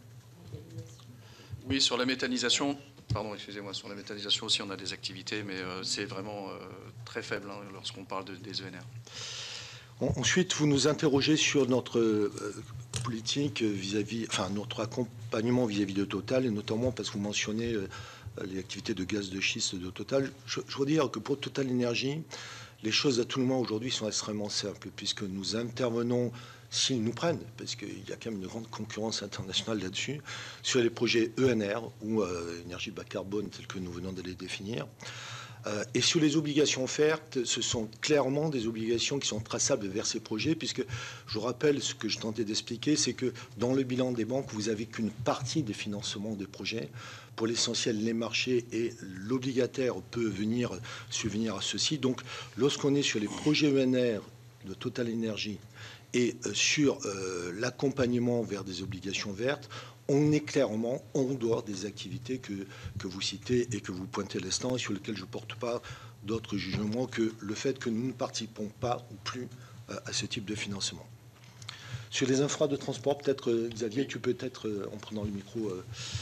Oui, sur la méthanisation, pardon, excusez-moi, sur la méthanisation aussi, on a des activités, mais euh, c'est vraiment euh, très faible hein, lorsqu'on parle de, des E N R. Ensuite, vous nous interrogez sur notre euh, politique vis-à-vis, enfin, notre accompagnement vis-à-vis de Total, et notamment parce que vous mentionnez euh, les activités de gaz de schiste de Total. Je, je veux dire que pour Total Énergie, les choses à tout le moins aujourd'hui sont extrêmement simples, puisque nous intervenons, s'ils nous prennent, parce qu'il y a quand même une grande concurrence internationale là-dessus, sur les projets E N R, ou euh, énergie bas carbone, tels que nous venons de les définir. Euh, et sur les obligations offertes, ce sont clairement des obligations qui sont traçables vers ces projets, puisque je vous rappelle ce que je tentais d'expliquer, c'est que dans le bilan des banques, vous n'avez qu'une partie des financements des projets. Pour l'essentiel, les marchés et l'obligataire peut venir subvenir à ceci. Donc, lorsqu'on est sur les projets E N R de Total Énergie et euh, sur euh, l'accompagnement vers des obligations vertes, on est clairement en dehors des activités que, que vous citez et que vous pointez à l'instant et sur lesquelles je ne porte pas d'autres jugements que le fait que nous ne participons pas ou plus euh, à ce type de financement. Sur les infras de transport, peut-être, euh, Xavier, tu peux peut-être, euh, en prenant le micro... Euh...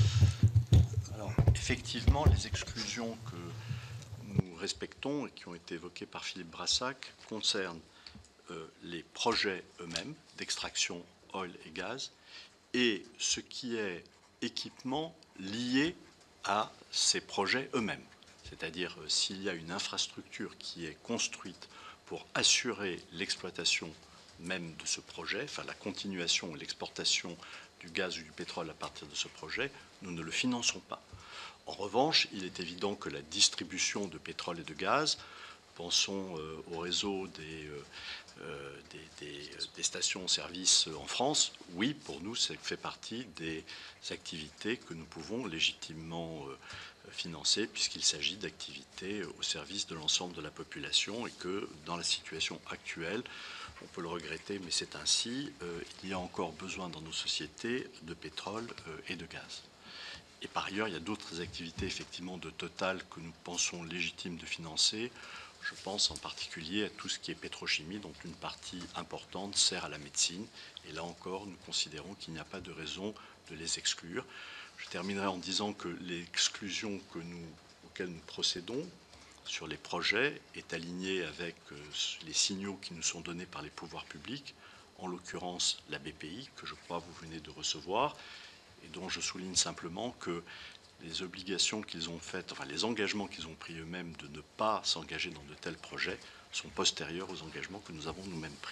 Alors, effectivement, les exclusions que nous respectons et qui ont été évoquées par Philippe Brassac concernent euh, les projets eux-mêmes d'extraction oil et gaz et ce qui est équipement lié à ces projets eux-mêmes. C'est-à-dire euh, s'il y a une infrastructure qui est construite pour assurer l'exploitation même de ce projet, enfin la continuation et l'exportation du gaz ou du pétrole à partir de ce projet, nous ne le finançons pas. En revanche, il est évident que la distribution de pétrole et de gaz, pensons euh, au réseau des, euh, des, des, des stations-service en France, oui, pour nous, ça fait partie des activités que nous pouvons légitimement euh, financer, puisqu'il s'agit d'activités au service de l'ensemble de la population et que, dans la situation actuelle, on peut le regretter, mais c'est ainsi, euh, il y a encore besoin dans nos sociétés de pétrole euh, et de gaz. Et par ailleurs, il y a d'autres activités effectivement de Total que nous pensons légitimes de financer. Je pense en particulier à tout ce qui est pétrochimie, dont une partie importante sert à la médecine. Et là encore, nous considérons qu'il n'y a pas de raison de les exclure. Je terminerai en disant que l'exclusion que nous, auxquelles nous procédons sur les projets est alignée avec euh, les signaux qui nous sont donnés par les pouvoirs publics, en l'occurrence la B P I, que je crois vous venez de recevoir, et dont je souligne simplement que les obligations qu'ils ont faites, enfin les engagements qu'ils ont pris eux-mêmes de ne pas s'engager dans de tels projets sont postérieurs aux engagements que nous avons nous-mêmes pris.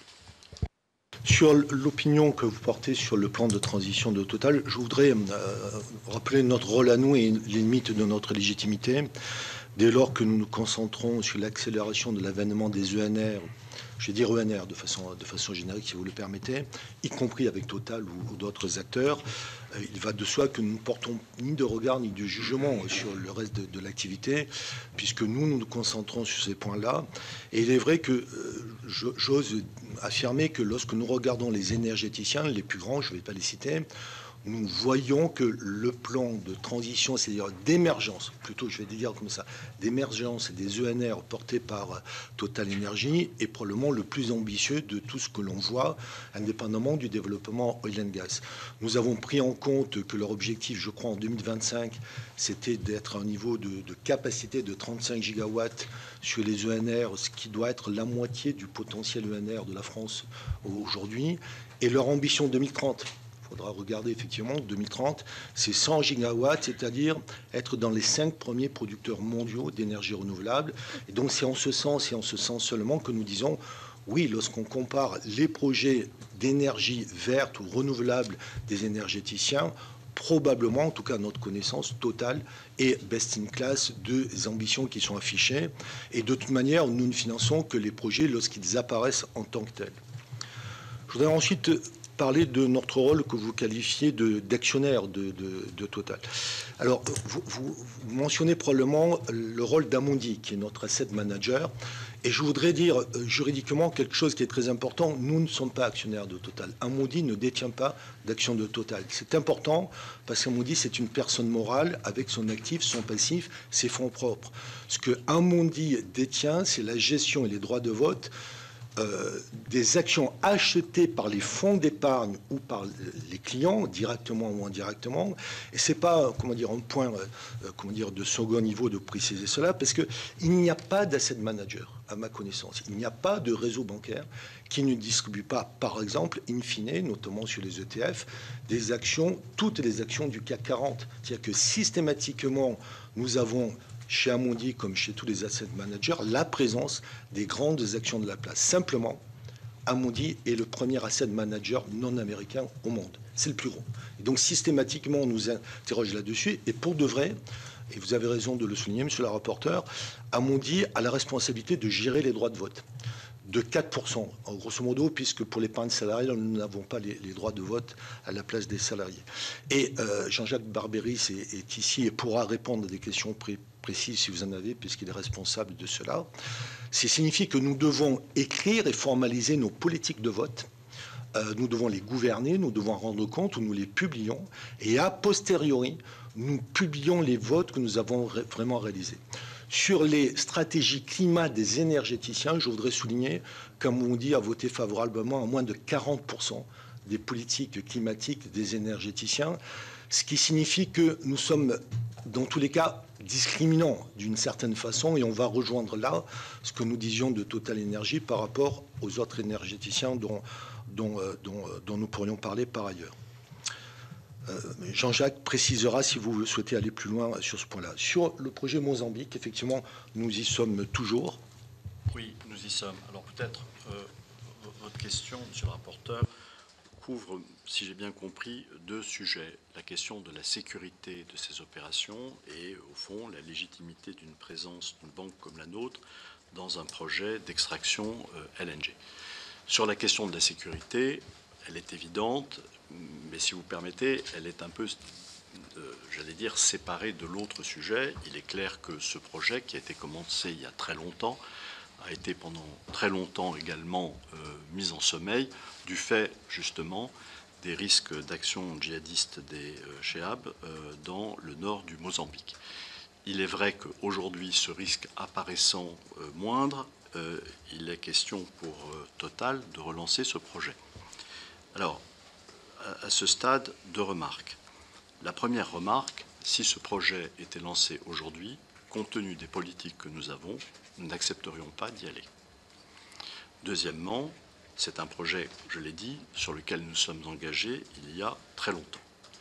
Sur l'opinion que vous portez sur le plan de transition de Total, je voudrais euh, rappeler notre rôle à nous et les limites de notre légitimité. Dès lors que nous nous concentrons sur l'accélération de l'avènement des E N R, je vais dire E N R de façon, de façon générique, si vous le permettez, y compris avec Total ou, ou d'autres acteurs, euh, il va de soi que nous ne portons ni de regard ni de jugement sur le reste de, de l'activité, puisque nous, nous nous concentrons sur ces points-là. Et il est vrai que euh, j'ose affirmer que lorsque nous regardons les énergéticiens, les plus grands, je ne vais pas les citer, nous voyons que le plan de transition, c'est-à-dire d'émergence, plutôt je vais dire comme ça, d'émergence des E N R portés par Total Énergie est probablement le plus ambitieux de tout ce que l'on voit, indépendamment du développement oil and gas. Nous avons pris en compte que leur objectif, je crois, en deux mille vingt-cinq, c'était d'être à un niveau de, de capacité de trente-cinq gigawatts sur les E N R, ce qui doit être la moitié du potentiel E N R de la France aujourd'hui, et leur ambition deux mille trente. Il faudra regarder effectivement, deux mille trente, c'est cent gigawatts, c'est-à-dire être dans les cinq premiers producteurs mondiaux d'énergie renouvelable. Et donc c'est en ce sens et en ce sens seulement que nous disons, oui, lorsqu'on compare les projets d'énergie verte ou renouvelable des énergéticiens, probablement, en tout cas à notre connaissance, Total et best in class des ambitions qui sont affichées. Et de toute manière, nous ne finançons que les projets lorsqu'ils apparaissent en tant que tels. Je voudrais ensuite parler de notre rôle que vous qualifiez d'actionnaire de, de, de, de Total. Alors, vous, vous, vous mentionnez probablement le rôle d'Amundi, qui est notre asset manager. Et je voudrais dire euh, juridiquement quelque chose qui est très important. Nous ne sommes pas actionnaires de Total. Amundi ne détient pas d'actions de Total. C'est important parce qu'Amundi, c'est une personne morale avec son actif, son passif, ses fonds propres. Ce que Amundi détient, c'est la gestion et les droits de vote Euh, des actions achetées par les fonds d'épargne ou par les clients, directement ou indirectement. Et ce n'est pas, comment dire, un point euh, comment dire, de second niveau de préciser cela, parce qu'il n'y a pas d'asset manager, à ma connaissance. Il n'y a pas de réseau bancaire qui ne distribue pas, par exemple, in fine, notamment sur les E T F, des actions, toutes les actions du C A C quarante. C'est-à-dire que systématiquement, nous avons chez Amundi, comme chez tous les asset managers, la présence des grandes actions de la place. Simplement, Amundi est le premier asset manager non américain au monde. C'est le plus gros. Et donc, systématiquement, on nous interroge là-dessus. Et pour de vrai, et vous avez raison de le souligner, monsieur le rapporteur, Amundi a la responsabilité de gérer les droits de vote. de quatre pour cent, en grosso modo, puisque pour l'épargne salariale, nous n'avons pas les, les droits de vote à la place des salariés. Et euh, Jean-Jacques Barbéris est, est ici et pourra répondre à des questions pré précises si vous en avez, puisqu'il est responsable de cela. Ça signifie que nous devons écrire et formaliser nos politiques de vote. Euh, nous devons les gouverner, nous devons en rendre compte, nous les publions, et a posteriori, nous publions les votes que nous avons ré vraiment réalisés. Sur les stratégies climat des énergéticiens, je voudrais souligner, comme on dit, à voter favorablement à moins de quarante pour cent des politiques climatiques des énergéticiens, ce qui signifie que nous sommes, dans tous les cas, discriminants d'une certaine façon, et on va rejoindre là ce que nous disions de Total Énergie par rapport aux autres énergéticiens dont, dont, dont, dont nous pourrions parler par ailleurs. Euh, Jean-Jacques précisera si vous souhaitez aller plus loin sur ce point-là. Sur le projet Mozambique, effectivement, nous y sommes toujours. Oui, nous y sommes. Alors peut-être, euh, votre question, monsieur le rapporteur, couvre, si j'ai bien compris, deux sujets. La question de la sécurité de ces opérations et, au fond, la légitimité d'une présence d'une banque comme la nôtre dans un projet d'extraction euh, L N G. Sur la question de la sécurité, elle est évidente, mais si vous permettez, elle est un peu, euh, j'allais dire, séparée de l'autre sujet. Il est clair que ce projet, qui a été commencé il y a très longtemps, a été pendant très longtemps également euh, mis en sommeil du fait, justement, des risques d'action djihadiste des euh, Chéab euh, dans le nord du Mozambique. Il est vrai qu'aujourd'hui, ce risque apparaissant euh, moindre, euh, il est question pour euh, Total de relancer ce projet. Alors, à ce stade, deux remarques. La première remarque, si ce projet était lancé aujourd'hui, compte tenu des politiques que nous avons, nous n'accepterions pas d'y aller. Deuxièmement, c'est un projet, je l'ai dit, sur lequel nous sommes engagés il y a très longtemps.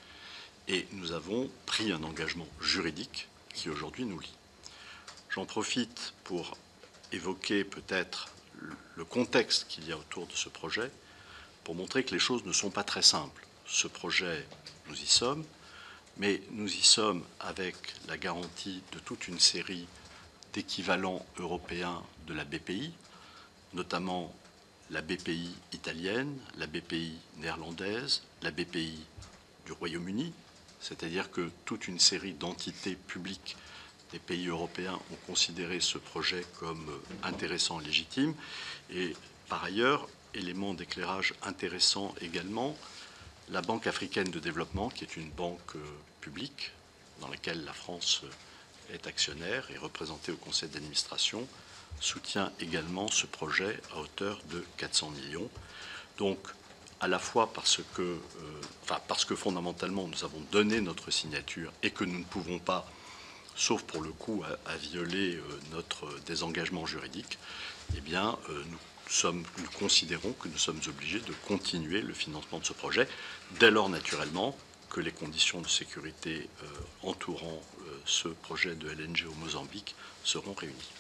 Et nous avons pris un engagement juridique qui aujourd'hui nous lie. J'en profite pour évoquer peut-être le contexte qu'il y a autour de ce projet, pour montrer que les choses ne sont pas très simples. Ce projet, nous y sommes, mais nous y sommes avec la garantie de toute une série d'équivalents européens de la B P I, notamment la B P I italienne, la B P I néerlandaise, la B P I du Royaume-Uni, c'est-à-dire que toute une série d'entités publiques des pays européens ont considéré ce projet comme intéressant et légitime. Et par ailleurs, élément d'éclairage intéressant également, la Banque africaine de développement, qui est une banque publique dans laquelle la France est actionnaire et représentée au conseil d'administration, soutient également ce projet à hauteur de quatre cents millions. Donc, à la fois parce que, euh, enfin, parce que fondamentalement nous avons donné notre signature et que nous ne pouvons pas, sauf pour le coup à, à violer euh, notre désengagement juridique, eh bien, euh, nous Sommes, nous considérons que nous sommes obligés de continuer le financement de ce projet, dès lors naturellement que les conditions de sécurité euh, entourant euh, ce projet de L N G au Mozambique seront réunies.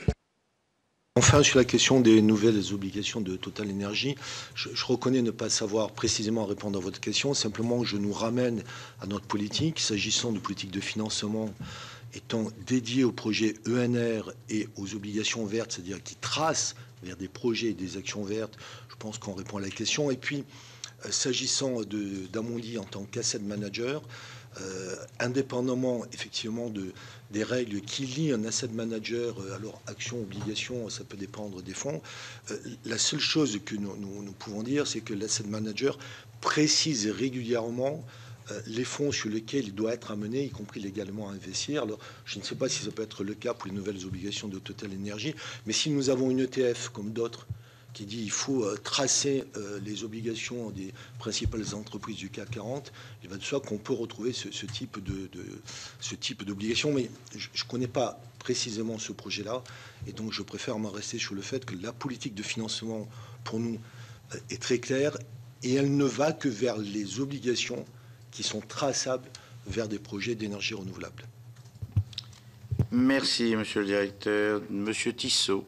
Enfin, sur la question des nouvelles obligations de Total Énergie, je, je reconnais ne pas savoir précisément répondre à votre question. Simplement, je nous ramène à notre politique, s'agissant de politique de financement étant dédiée au projet E N R et aux obligations vertes, c'est-à-dire qui tracent vers des projets et des actions vertes. Je pense qu'on répond à la question. Et puis, euh, s'agissant d'Amundi en tant qu'asset manager, euh, indépendamment effectivement de, des règles qui lient un asset manager, euh, alors action, obligation, ça peut dépendre des fonds. Euh, la seule chose que nous, nous, nous pouvons dire, c'est que l'asset manager précise régulièrement les fonds sur lesquels il doit être amené, y compris légalement à investir. Alors, je ne sais pas si ça peut être le cas pour les nouvelles obligations de Total Énergie, mais si nous avons une E T F, comme d'autres, qui dit qu'il faut euh, tracer euh, les obligations des principales entreprises du C A C quarante, il va de soi qu'on peut retrouver ce, ce type de, de ce type d'obligation. Mais je ne connais pas précisément ce projet-là, et donc je préfère m'en rester sur le fait que la politique de financement, pour nous, euh, est très claire, et elle ne va que vers les obligations qui sont traçables vers des projets d'énergie renouvelable. Merci, Monsieur le Directeur. Monsieur Tissot.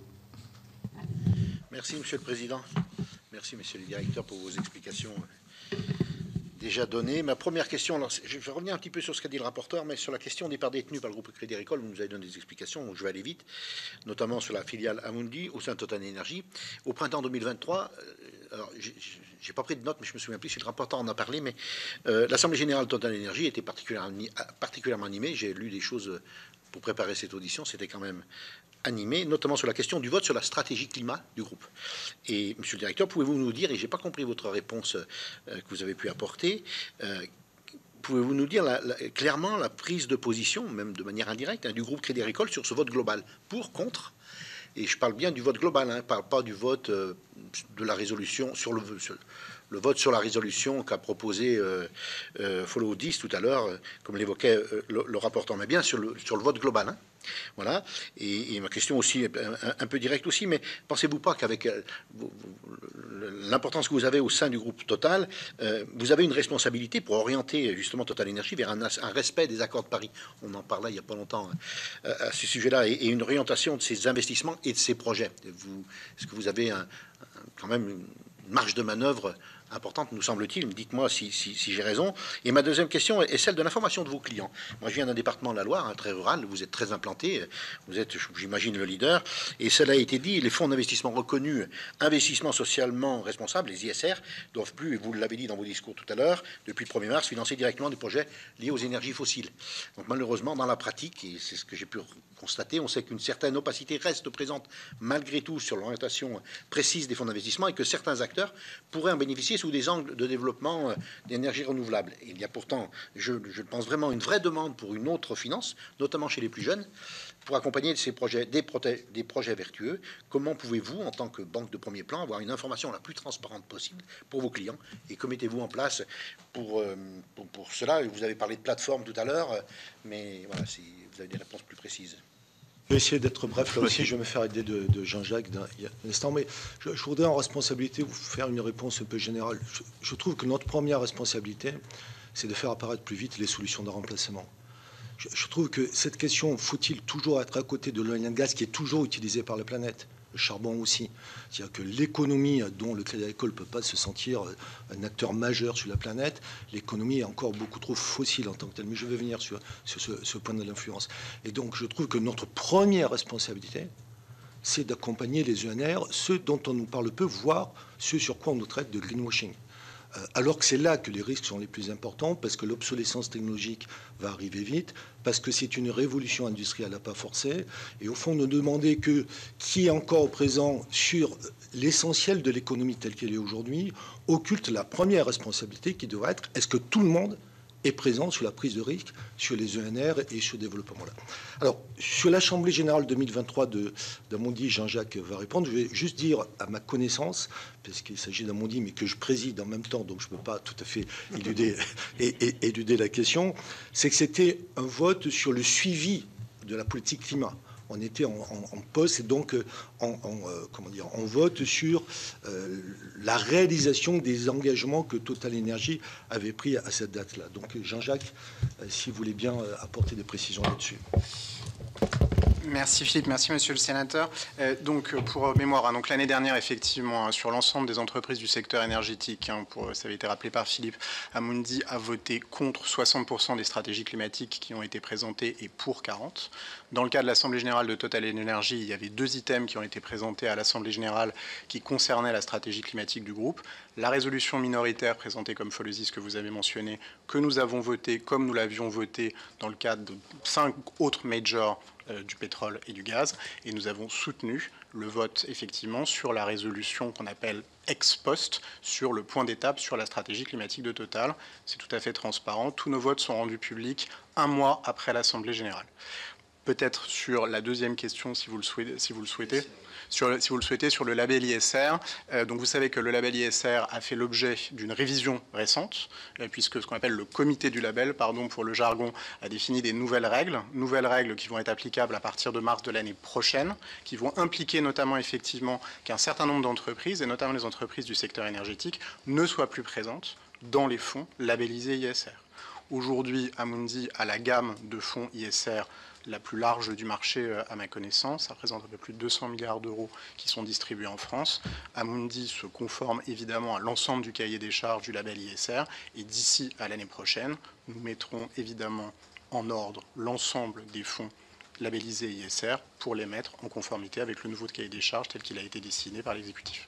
Merci, Monsieur le Président. Merci, Monsieur le Directeur, pour vos explications déjà donné. Ma première question, alors, je vais revenir un petit peu sur ce qu'a dit le rapporteur, mais sur la question des parts détenues par le groupe Crédit Agricole, vous nous avez donné des explications, donc je vais aller vite, notamment sur la filiale Amundi au sein de Total Énergie. Au printemps deux mille vingt-trois, euh, alors j'ai pas pris de notes, mais je me souviens plus si le rapporteur en a parlé, mais euh, l'Assemblée générale de Total Énergie était particulièrement, particulièrement animée. J'ai lu des choses pour préparer cette audition, c'était quand même animé, notamment sur la question du vote sur la stratégie climat du groupe. Et, monsieur le directeur, pouvez-vous nous dire, et je n'ai pas compris votre réponse euh, que vous avez pu apporter, euh, pouvez-vous nous dire la, la, clairement la prise de position, même de manière indirecte, hein, du groupe Crédit Agricole sur ce vote global, pour, contre? Et je parle bien du vote global, hein, pas, pas du vote euh, de la résolution, sur le, sur le vote sur la résolution qu'a proposé euh, euh, Follow dix tout à l'heure, euh, comme l'évoquait euh, le, le rapporteur, mais bien sur le, sur le vote global. Hein. Voilà. Et, et ma question aussi, un, un peu directe aussi, mais pensez-vous pas qu'avec euh, l'importance que vous avez au sein du groupe Total, euh, vous avez une responsabilité pour orienter justement Total Énergie vers un, un respect des accords de Paris. On en parlait il n'y a pas longtemps euh, à ce sujet-là, et, et une orientation de ces investissements et de ces projets. Vous, est-ce que vous avez un, un, quand même une marge de manœuvre importante, nous semble-t-il. Dites-moi si, si, si j'ai raison. Et ma deuxième question est celle de l'information de vos clients. Moi, je viens d'un département de la Loire, hein, très rural. Vous êtes très implanté. Vous êtes, j'imagine, le leader. Et cela a été dit, les fonds d'investissement reconnus, investissements socialement responsables, les I S R, doivent plus, et vous l'avez dit dans vos discours tout à l'heure, depuis le premier mars, financer directement des projets liés aux énergies fossiles. Donc, malheureusement, dans la pratique, et c'est ce que j'ai pu constater, on sait qu'une certaine opacité reste présente malgré tout sur l'orientation précise des fonds d'investissement et que certains acteurs pourraient en bénéficier sous des angles de développement d'énergie renouvelable. Il y a pourtant, je, je pense vraiment, une vraie demande pour une autre finance, notamment chez les plus jeunes, pour accompagner ces projets, des, proté- des projets vertueux. Comment pouvez-vous, en tant que banque de premier plan, avoir une information la plus transparente possible pour vos clients? Et que mettez-vous en place pour, euh, pour, pour cela? Vous avez parlé de plateforme tout à l'heure, mais voilà, si vous avez des réponses plus précises. Je vais essayer d'être bref là aussi, je vais me faire aider de, de Jean-Jacques d'un instant, mais je, je voudrais en responsabilité vous faire une réponse un peu générale. Je, je trouve que notre première responsabilité, c'est de faire apparaître plus vite les solutions de remplacement. Je, je trouve que cette question, faut-il toujours être à côté de l'oil and gas qui est toujours utilisé par la planète? Le charbon aussi. C'est-à-dire que l'économie dont le Crédit Agricole ne peut pas se sentir un acteur majeur sur la planète, l'économie est encore beaucoup trop fossile en tant que telle. Mais je vais venir sur, sur ce, ce point de l'influence. Et donc, je trouve que notre première responsabilité, c'est d'accompagner les E N R, ceux dont on nous parle peu, voire ceux sur quoi on nous traite de greenwashing. Alors que c'est là que les risques sont les plus importants, parce que l'obsolescence technologique va arriver vite, parce que c'est une révolution industrielle à pas forcer, et au fond, nous demander que qui est encore présent sur l'essentiel de l'économie telle qu'elle est aujourd'hui occulte la première responsabilité qui devrait être, est-ce que tout le monde est présent sur la prise de risque, sur les E N R et sur ce développement-là. Alors, sur l'Assemblée générale deux mille vingt-trois de d'Amundi, Jean-Jacques va répondre. Je vais juste dire à ma connaissance, parce qu'il s'agit d'Amundi, mais que je préside en même temps, donc je ne peux pas tout à fait éluder, et, et, éluder la question, c'est que c'était un vote sur le suivi de la politique climat. On était en, en, en poste et donc en, en, euh, comment dire, en vote sur euh, la réalisation des engagements que Total Énergie avait pris à cette date-là. Donc Jean-Jacques, euh, si vous voulez bien euh, apporter des précisions là-dessus. Merci Philippe, merci Monsieur le Sénateur. Euh, donc pour mémoire, hein, donc l'année dernière effectivement hein, sur l'ensemble des entreprises du secteur énergétique, hein, pour, ça avait été rappelé par Philippe, Amundi a voté contre soixante pour cent des stratégies climatiques qui ont été présentées et pour quarante. Dans le cas de l'Assemblée générale de Total Énergie, il y avait deux items qui ont été présentés à l'Assemblée générale qui concernaient la stratégie climatique du groupe. La résolution minoritaire présentée comme Follow dix que vous avez mentionné, que nous avons voté comme nous l'avions voté dans le cadre de cinq autres majors euh, du pétrole et du gaz. Et nous avons soutenu le vote effectivement sur la résolution qu'on appelle ex post sur le point d'étape sur la stratégie climatique de Total. C'est tout à fait transparent. Tous nos votes sont rendus publics un mois après l'Assemblée générale. Peut-être sur la deuxième question, si vous le souhaitez. Si vous le souhaitez. Sur, si vous le souhaitez, sur le label I S R. Euh, donc vous savez que le label I S R a fait l'objet d'une révision récente, euh, puisque ce qu'on appelle le comité du label, pardon pour le jargon, a défini des nouvelles règles, nouvelles règles qui vont être applicables à partir de mars de l'année prochaine, qui vont impliquer notamment effectivement qu'un certain nombre d'entreprises, et notamment les entreprises du secteur énergétique, ne soient plus présentes dans les fonds labellisés I S R. Aujourd'hui, Amundi a la gamme de fonds I S R la plus large du marché à ma connaissance. Ça représente un peu plus de deux cents milliards d'euros qui sont distribués en France. Amundi se conforme évidemment à l'ensemble du cahier des charges du label I S R. Et d'ici à l'année prochaine, nous mettrons évidemment en ordre l'ensemble des fonds labellisés I S R pour les mettre en conformité avec le nouveau cahier des charges tel qu'il a été dessiné par l'exécutif.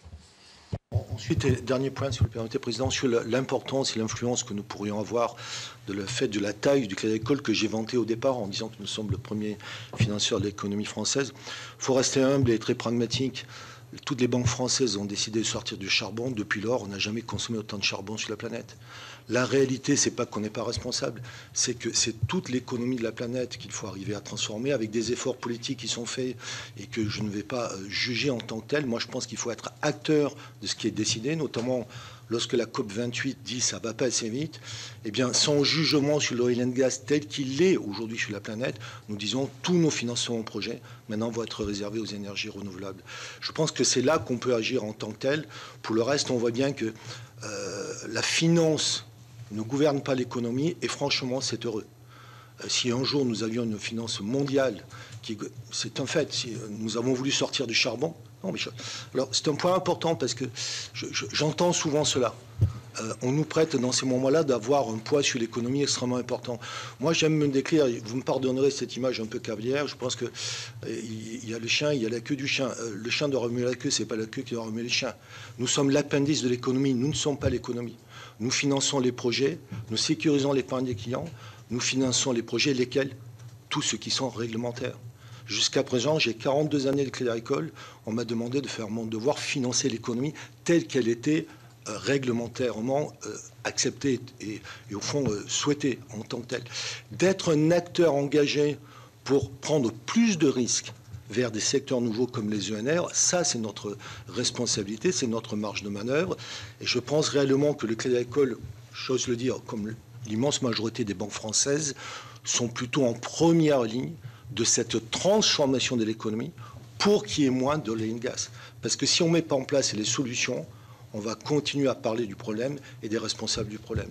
Ensuite, et dernier point, si vous le permettez, Président, sur l'importance et l'influence que nous pourrions avoir de le fait de la taille du Crédit Agricole que j'ai vanté au départ en disant que nous sommes le premier financeur de l'économie française. Il faut rester humble et très pragmatique. Toutes les banques françaises ont décidé de sortir du charbon. Depuis lors, on n'a jamais consommé autant de charbon sur la planète. La réalité, c'est pas qu'on n'est pas responsable, c'est que c'est toute l'économie de la planète qu'il faut arriver à transformer avec des efforts politiques qui sont faits et que je ne vais pas juger en tant que tel. Moi, je pense qu'il faut être acteur de ce qui est décidé, notamment lorsque la COP vingt-huit dit ça va pas assez vite. Eh bien, sans jugement sur l'oil and gas tel qu'il est aujourd'hui sur la planète, nous disons tous nos financements au projet maintenant vont être réservés aux énergies renouvelables. Je pense que c'est là qu'on peut agir en tant que tel. Pour le reste, on voit bien que euh, la finance ne gouverne pas l'économie et franchement, c'est heureux. Euh, si un jour nous avions une finance mondiale, qui, c'est un fait, si nous avons voulu sortir du charbon, non, mais je, alors c'est un point important parce que je, je, j'entends souvent cela. Euh, on nous prête dans ces moments-là d'avoir un poids sur l'économie extrêmement important. Moi, j'aime me décrire, vous me pardonnerez cette image un peu cavalière, je pense que euh, il y a le chien, il y a la queue du chien. Euh, le chien doit remuer la queue, c'est pas la queue qui doit remuer le chien. Nous sommes l'appendice de l'économie, nous ne sommes pas l'économie. Nous finançons les projets, nous sécurisons l'épargne des clients, nous finançons les projets, lesquels? Tous ceux qui sont réglementaires. Jusqu'à présent, j'ai quarante-deux années de Crédit Agricole, on m'a demandé de faire mon devoir, financer l'économie telle qu'elle était euh, réglementairement euh, acceptée et, et au fond euh, souhaitée en tant que telle. D'être un acteur engagé pour prendre plus de risques vers des secteurs nouveaux comme les E N R, ça c'est notre responsabilité, c'est notre marge de manœuvre. Et je pense réellement que le Crédit Agricole, j'ose le dire, comme l'immense majorité des banques françaises, sont plutôt en première ligne de cette transformation de l'économie pour qu'il y ait moins de l'oil and gas. Parce que si on ne met pas en place les solutions, on va continuer à parler du problème et des responsables du problème.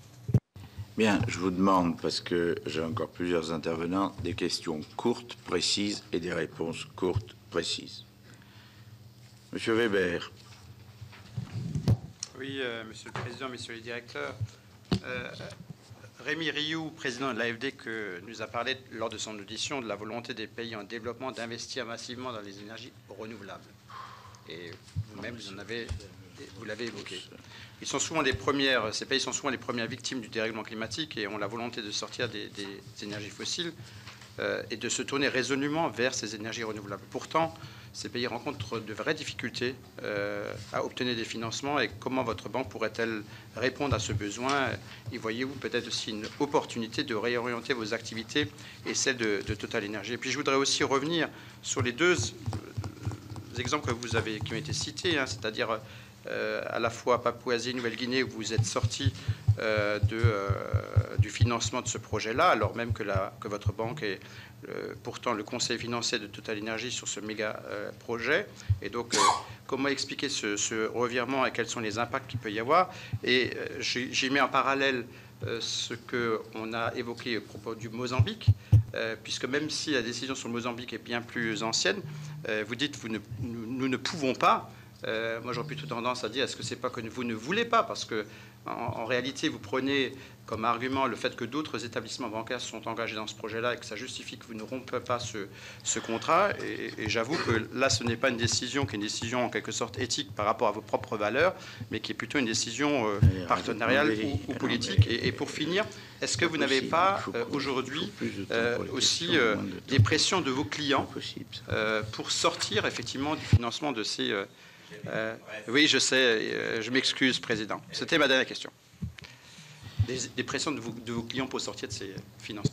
Bien, je vous demande, parce que j'ai encore plusieurs intervenants, des questions courtes, précises et des réponses courtes, précises. Monsieur Weber. Oui, euh, Monsieur le Président, Messieurs les directeurs. Euh, Rémi Rioux, président de l'A F D, que nous a parlé lors de son audition de la volonté des pays en développement d'investir massivement dans les énergies renouvelables. Et vous-même, vous en avez, vous l'avez évoqué. Ils sont souvent les premières, ces pays sont souvent les premières victimes du dérèglement climatique et ont la volonté de sortir des, des énergies fossiles euh, et de se tourner résolument vers ces énergies renouvelables. Pourtant, ces pays rencontrent de vraies difficultés euh, à obtenir des financements. Et comment votre banque pourrait-elle répondre à ce besoin? Et voyez-vous peut-être aussi une opportunité de réorienter vos activités et celles de, de Total Energy? Et puis je voudrais aussi revenir sur les deux exemples que vous avez, qui ont été cités, hein, c'est-à-dire euh, à la fois Papouasie-Nouvelle-Guinée, où vous êtes sorti euh, de, euh, du financement de ce projet-là, alors même que, la, que votre banque est euh, pourtant le conseil financier de Total Energy sur ce méga euh, projet. Et donc, euh, comment expliquer ce, ce revirement et quels sont les impacts qu'il peut y avoir? Et euh, j'y mets en parallèle euh, ce qu'on a évoqué à propos du Mozambique, euh, puisque même si la décision sur le Mozambique est bien plus ancienne, euh, vous dites vous ne, nous, nous ne pouvons pas. Euh, moi, j'aurais plutôt tendance à dire, est-ce que c'est pas que vous ne voulez pas? Parce que en, en réalité, vous prenez comme argument le fait que d'autres établissements bancaires sont engagés dans ce projet-là et que ça justifie que vous ne rompez pas ce, ce contrat. Et, et j'avoue que là, ce n'est pas une décision qui est une décision en quelque sorte éthique par rapport à vos propres valeurs, mais qui est plutôt une décision euh, partenariale ou, ou politique. Et, et pour finir, est-ce que vous n'avez pas euh, aujourd'hui euh, aussi euh, des pressions de vos clients euh, pour sortir effectivement du financement de ces... Euh, Euh, oui, je sais, euh, je m'excuse, Président. C'était ma dernière question. Des, des pressions de vos, de vos clients pour sortir de ces financements.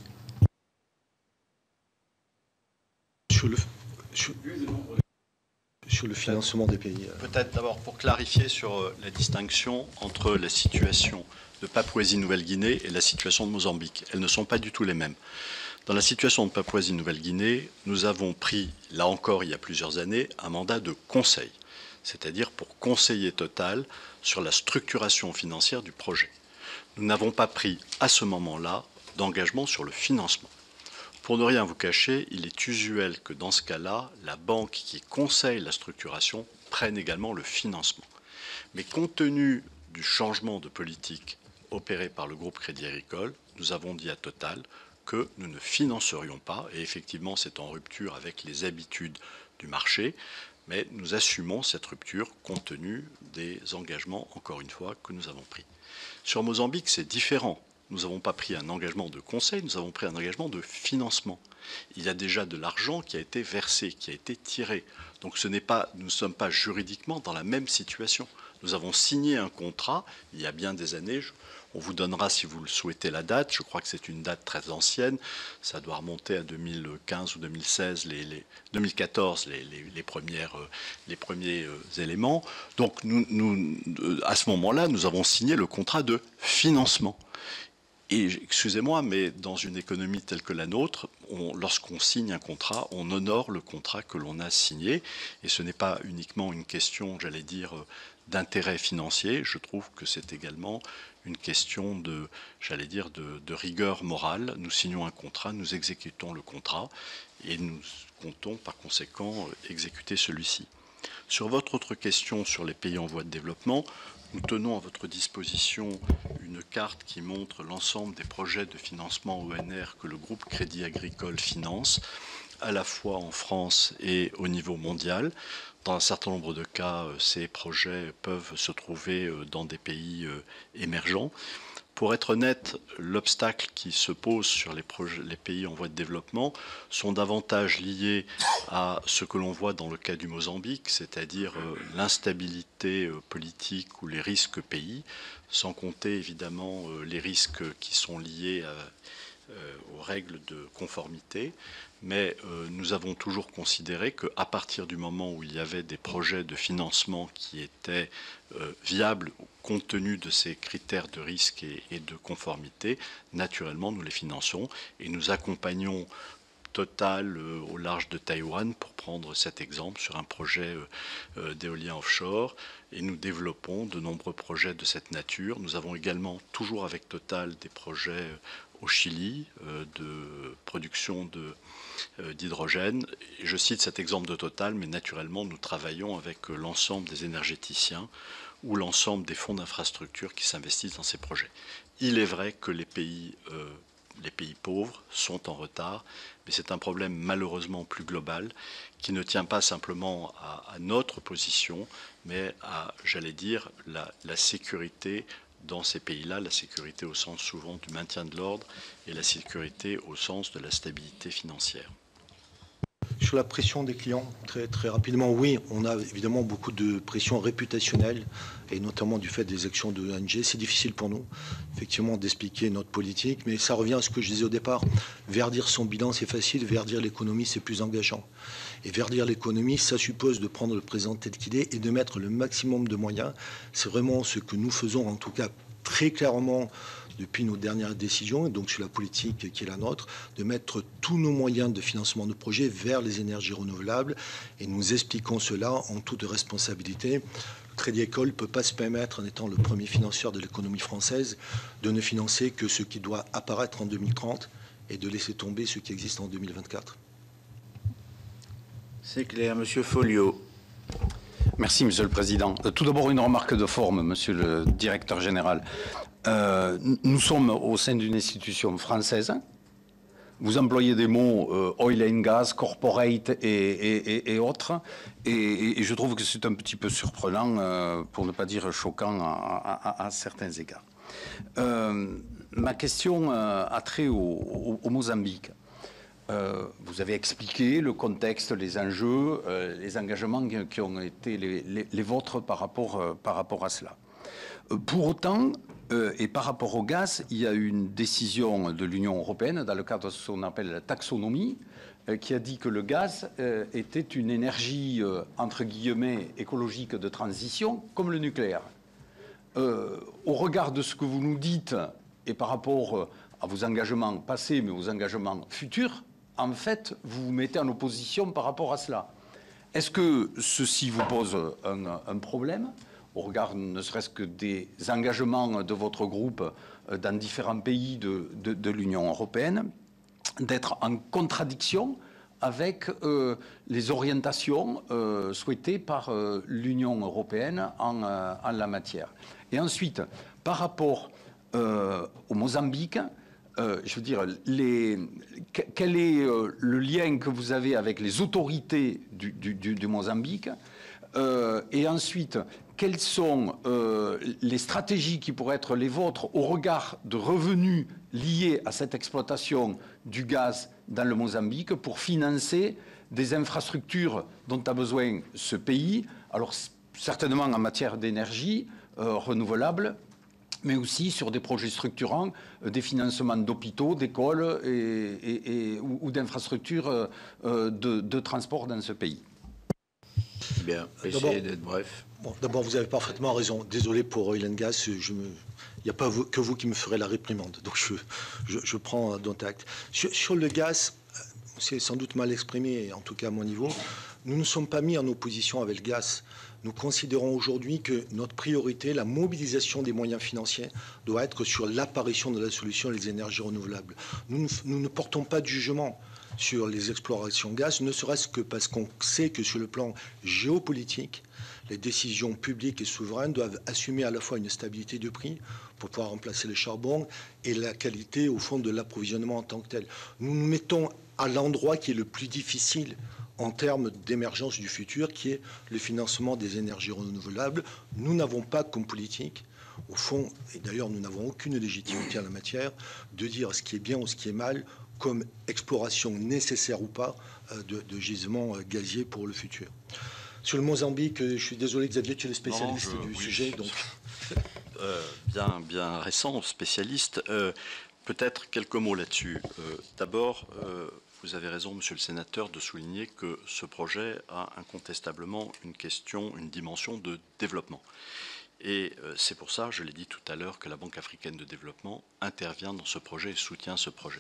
Sur le, sur, sur le financement des pays. Peut-être d'abord pour clarifier sur la distinction entre la situation de Papouasie-Nouvelle-Guinée et la situation de Mozambique. Elles ne sont pas du tout les mêmes. Dans la situation de Papouasie-Nouvelle-Guinée, nous avons pris, là encore il y a plusieurs années, un mandat de conseil, c'est-à-dire pour conseiller Total sur la structuration financière du projet. nous n'avons pas pris à ce moment-là d'engagement sur le financement. Pour ne rien vous cacher, il est usuel que dans ce cas-là, la banque qui conseille la structuration prenne également le financement. Mais compte tenu du changement de politique opéré par le groupe Crédit Agricole, nous avons dit à Total que nous ne financerions pas, et effectivement c'est en rupture avec les habitudes du marché, mais nous assumons cette rupture compte tenu des engagements, encore une fois, que nous avons pris. Sur Mozambique, c'est différent. Nous n'avons pas pris un engagement de conseil, nous avons pris un engagement de financement. Il y a déjà de l'argent qui a été versé, qui a été tiré. Donc ce n'est pas, nous ne sommes pas juridiquement dans la même situation. Nous avons signé un contrat il y a bien des années. On vous donnera, si vous le souhaitez, la date. Je crois que c'est une date très ancienne. Ça doit remonter à deux mille quinze ou deux mille seize, les, les, deux mille quatorze, les, les, les, premières, les premiers euh, éléments. Donc nous, nous, à ce moment-là, nous avons signé le contrat de financement. Et excusez-moi, mais dans une économie telle que la nôtre, lorsqu'on signe un contrat, on honore le contrat que l'on a signé. Et ce n'est pas uniquement une question, j'allais dire, d'intérêt financier. Je trouve que c'est également une question de, j'allais dire, de, de rigueur morale. Nous signons un contrat, nous exécutons le contrat et nous comptons par conséquent exécuter celui-ci. Sur votre autre question sur les pays en voie de développement, nous tenons à votre disposition une carte qui montre l'ensemble des projets de financement O N R que le groupe Crédit Agricole finance, à la fois en France et au niveau mondial. Dans un certain nombre de cas, ces projets peuvent se trouver dans des pays émergents. Pour être honnête, l'obstacle qui se pose sur les, projets, les pays en voie de développement sont davantage liés à ce que l'on voit dans le cas du Mozambique, c'est-à-dire l'instabilité politique ou les risques pays, sans compter évidemment les risques qui sont liés à, aux règles de conformité. Mais euh, nous avons toujours considéré qu'à partir du moment où il y avait des projets de financement qui étaient euh, viables compte tenu de ces critères de risque et, et de conformité, naturellement nous les finançons et nous accompagnons Total euh, au large de Taïwan, pour prendre cet exemple, sur un projet euh, euh, d'éolien offshore, et nous développons de nombreux projets de cette nature. Nous avons également, toujours avec Total, des projets euh, au Chili euh, de production de, euh, d'hydrogène. Et je cite cet exemple de Total, mais naturellement nous travaillons avec euh, l'ensemble des énergéticiens ou l'ensemble des fonds d'infrastructure qui s'investissent dans ces projets. Il est vrai que les pays euh, les pays pauvres sont en retard, mais c'est un problème malheureusement plus global qui ne tient pas simplement à, à notre position, mais à, j'allais dire, la, la sécurité dans ces pays-là, la sécurité au sens souvent du maintien de l'ordre et la sécurité au sens de la stabilité financière. Sur la pression des clients, très, très rapidement, oui, on a évidemment beaucoup de pression réputationnelle, et notamment du fait des actions de O N G. C'est difficile pour nous, effectivement, d'expliquer notre politique, mais ça revient à ce que je disais au départ. Verdir son bilan, c'est facile, verdir l'économie, c'est plus engageant. Et verdir l'économie, ça suppose de prendre le présent tel qu'il est et de mettre le maximum de moyens. C'est vraiment ce que nous faisons, en tout cas très clairement, depuis nos dernières décisions, donc sur la politique qui est la nôtre, de mettre tous nos moyens de financement de projets vers les énergies renouvelables. Et nous expliquons cela en toute responsabilité. Le Crédit Agricole ne peut pas se permettre, en étant le premier financeur de l'économie française, de ne financer que ce qui doit apparaître en deux mille trente et de laisser tomber ce qui existe en deux mille vingt-quatre. C'est clair. Monsieur Folliot. Merci, Monsieur le Président. Tout d'abord, une remarque de forme, Monsieur le Directeur Général. Euh, nous sommes au sein d'une institution française. Vous employez des mots euh, oil and gas, corporate et, et, et, et autres. Et, et je trouve que c'est un petit peu surprenant, euh, pour ne pas dire choquant à, à, à certains égards. Euh, ma question euh, a trait au, au, au Mozambique. Euh, vous avez expliqué le contexte, les enjeux, euh, les engagements qui ont été les, les, les vôtres par rapport, euh, par rapport à cela. Euh, pour autant, euh, et par rapport au gaz, il y a une décision de l'Union européenne dans le cadre de ce qu'on appelle la taxonomie, euh, qui a dit que le gaz euh, était une énergie, euh, entre guillemets, écologique de transition, comme le nucléaire. Euh, au regard de ce que vous nous dites, et par rapport à vos engagements passés, mais aux engagements futurs, en fait, vous vous mettez en opposition par rapport à cela. Est-ce que ceci vous pose un, un problème, au regard ne serait-ce que des engagements de votre groupe dans différents pays de, de, de l'Union européenne, d'être en contradiction avec euh, les orientations euh, souhaitées par euh, l'Union européenne en, euh, en la matière. Et ensuite, par rapport euh, au Mozambique, euh, je veux dire, les, quel est euh, le lien que vous avez avec les autorités du, du, du, du Mozambique euh, et ensuite, quelles sont euh, les stratégies qui pourraient être les vôtres au regard de revenus liés à cette exploitation du gaz dans le Mozambique pour financer des infrastructures dont a besoin ce pays, alors certainement en matière d'énergie euh, renouvelable, mais aussi sur des projets structurants, euh, des financements d'hôpitaux, d'écoles et, et, et, ou, ou d'infrastructures euh, de, de transport dans ce pays. Bien, essayez d'être bref. Bon, d'abord, vous avez parfaitement raison. Désolé pour Oil and Gas, je me... il n'y a pas vous, que vous qui me ferez la réprimande. Donc, je, je, je prends dont acte. Sur, sur le gaz, c'est sans doute mal exprimé, en tout cas à mon niveau, nous ne nous sommes pas mis en opposition avec le gaz. Nous considérons aujourd'hui que notre priorité, la mobilisation des moyens financiers, doit être sur l'apparition de la solution les énergies renouvelables. Nous ne, nous ne portons pas de jugement sur les explorations gaz, ne serait-ce que parce qu'on sait que sur le plan géopolitique, les décisions publiques et souveraines doivent assumer à la fois une stabilité de prix pour pouvoir remplacer le charbon et la qualité, au fond, de l'approvisionnement en tant que tel. Nous nous mettons à l'endroit qui est le plus difficile en termes d'émergence du futur, qui est le financement des énergies renouvelables. Nous n'avons pas comme politique, au fond, et d'ailleurs nous n'avons aucune légitimité en la matière, de dire ce qui est bien ou ce qui est mal, comme exploration nécessaire ou pas de, de gisements gaziers pour le futur. Sur le Mozambique, je suis désolé, Xavier, tu es le spécialiste non, je, du oui, sujet. Donc... Euh, bien, bien récent, spécialiste. Euh, Peut-être quelques mots là-dessus. Euh, D'abord, euh, vous avez raison, monsieur le sénateur, de souligner que ce projet a incontestablement une question, une dimension de développement. Et euh, c'est pour ça, je l'ai dit tout à l'heure, que la Banque africaine de développement intervient dans ce projet et soutient ce projet.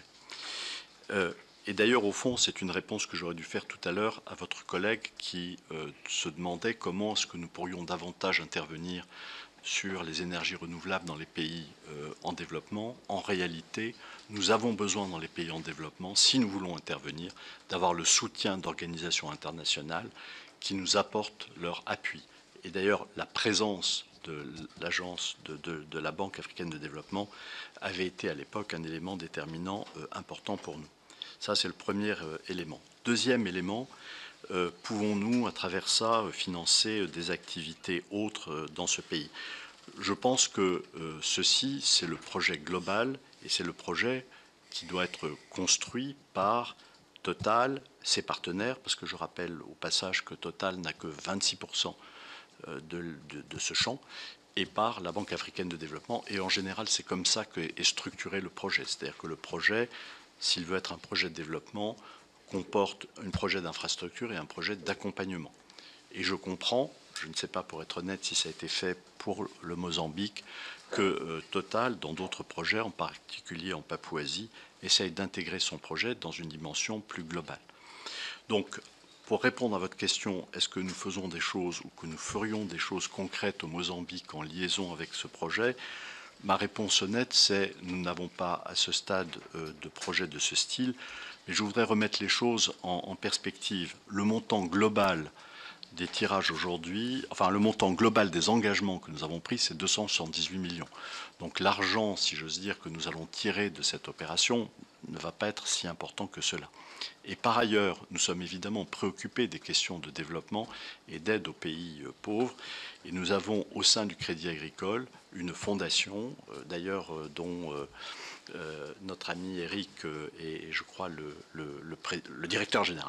Euh, et d'ailleurs, au fond, c'est une réponse que j'aurais dû faire tout à l'heure à votre collègue qui euh, se demandait comment est-ce que nous pourrions davantage intervenir sur les énergies renouvelables dans les pays euh, en développement. En réalité, nous avons besoin dans les pays en développement, si nous voulons intervenir, d'avoir le soutien d'organisations internationales qui nous apportent leur appui. Et d'ailleurs, la présence de l'agence de, de, de la Banque africaine de développement avait été à l'époque un élément déterminant euh, important pour nous. Ça, c'est le premier euh, élément. Deuxième élément, euh, pouvons-nous, à travers ça, euh, financer euh, des activités autres euh, dans ce pays? Je pense que euh, ceci, c'est le projet global et c'est le projet qui doit être construit par Total, ses partenaires, parce que je rappelle au passage que Total n'a que vingt-six pour cent de, de, de ce champ, et par la Banque africaine de développement. Et en général, c'est comme ça qu'est structuré le projet. C'est-à-dire que le projet, s'il veut être un projet de développement, comporte un projet d'infrastructure et un projet d'accompagnement. Et je comprends, je ne sais pas pour être honnête si ça a été fait pour le Mozambique, que euh, Total, dans d'autres projets, en particulier en Papouasie, essaye d'intégrer son projet dans une dimension plus globale. Donc, pour répondre à votre question, est-ce que nous faisons des choses ou que nous ferions des choses concrètes au Mozambique en liaison avec ce projet? Ma réponse honnête, c'est nous n'avons pas à ce stade euh, de projet de ce style, mais je voudrais remettre les choses en, en perspective. Le montant global des tirages aujourd'hui, enfin le montant global des engagements que nous avons pris, c'est deux cent soixante-dix-huit millions. Donc l'argent, si j'ose dire, que nous allons tirer de cette opération ne va pas être si important que cela. Et par ailleurs, nous sommes évidemment préoccupés des questions de développement et d'aide aux pays pauvres. Et nous avons au sein du Crédit Agricole une fondation, euh, d'ailleurs euh, dont euh, euh, notre ami Eric euh, est, je crois, le, le, le, pré, le directeur général,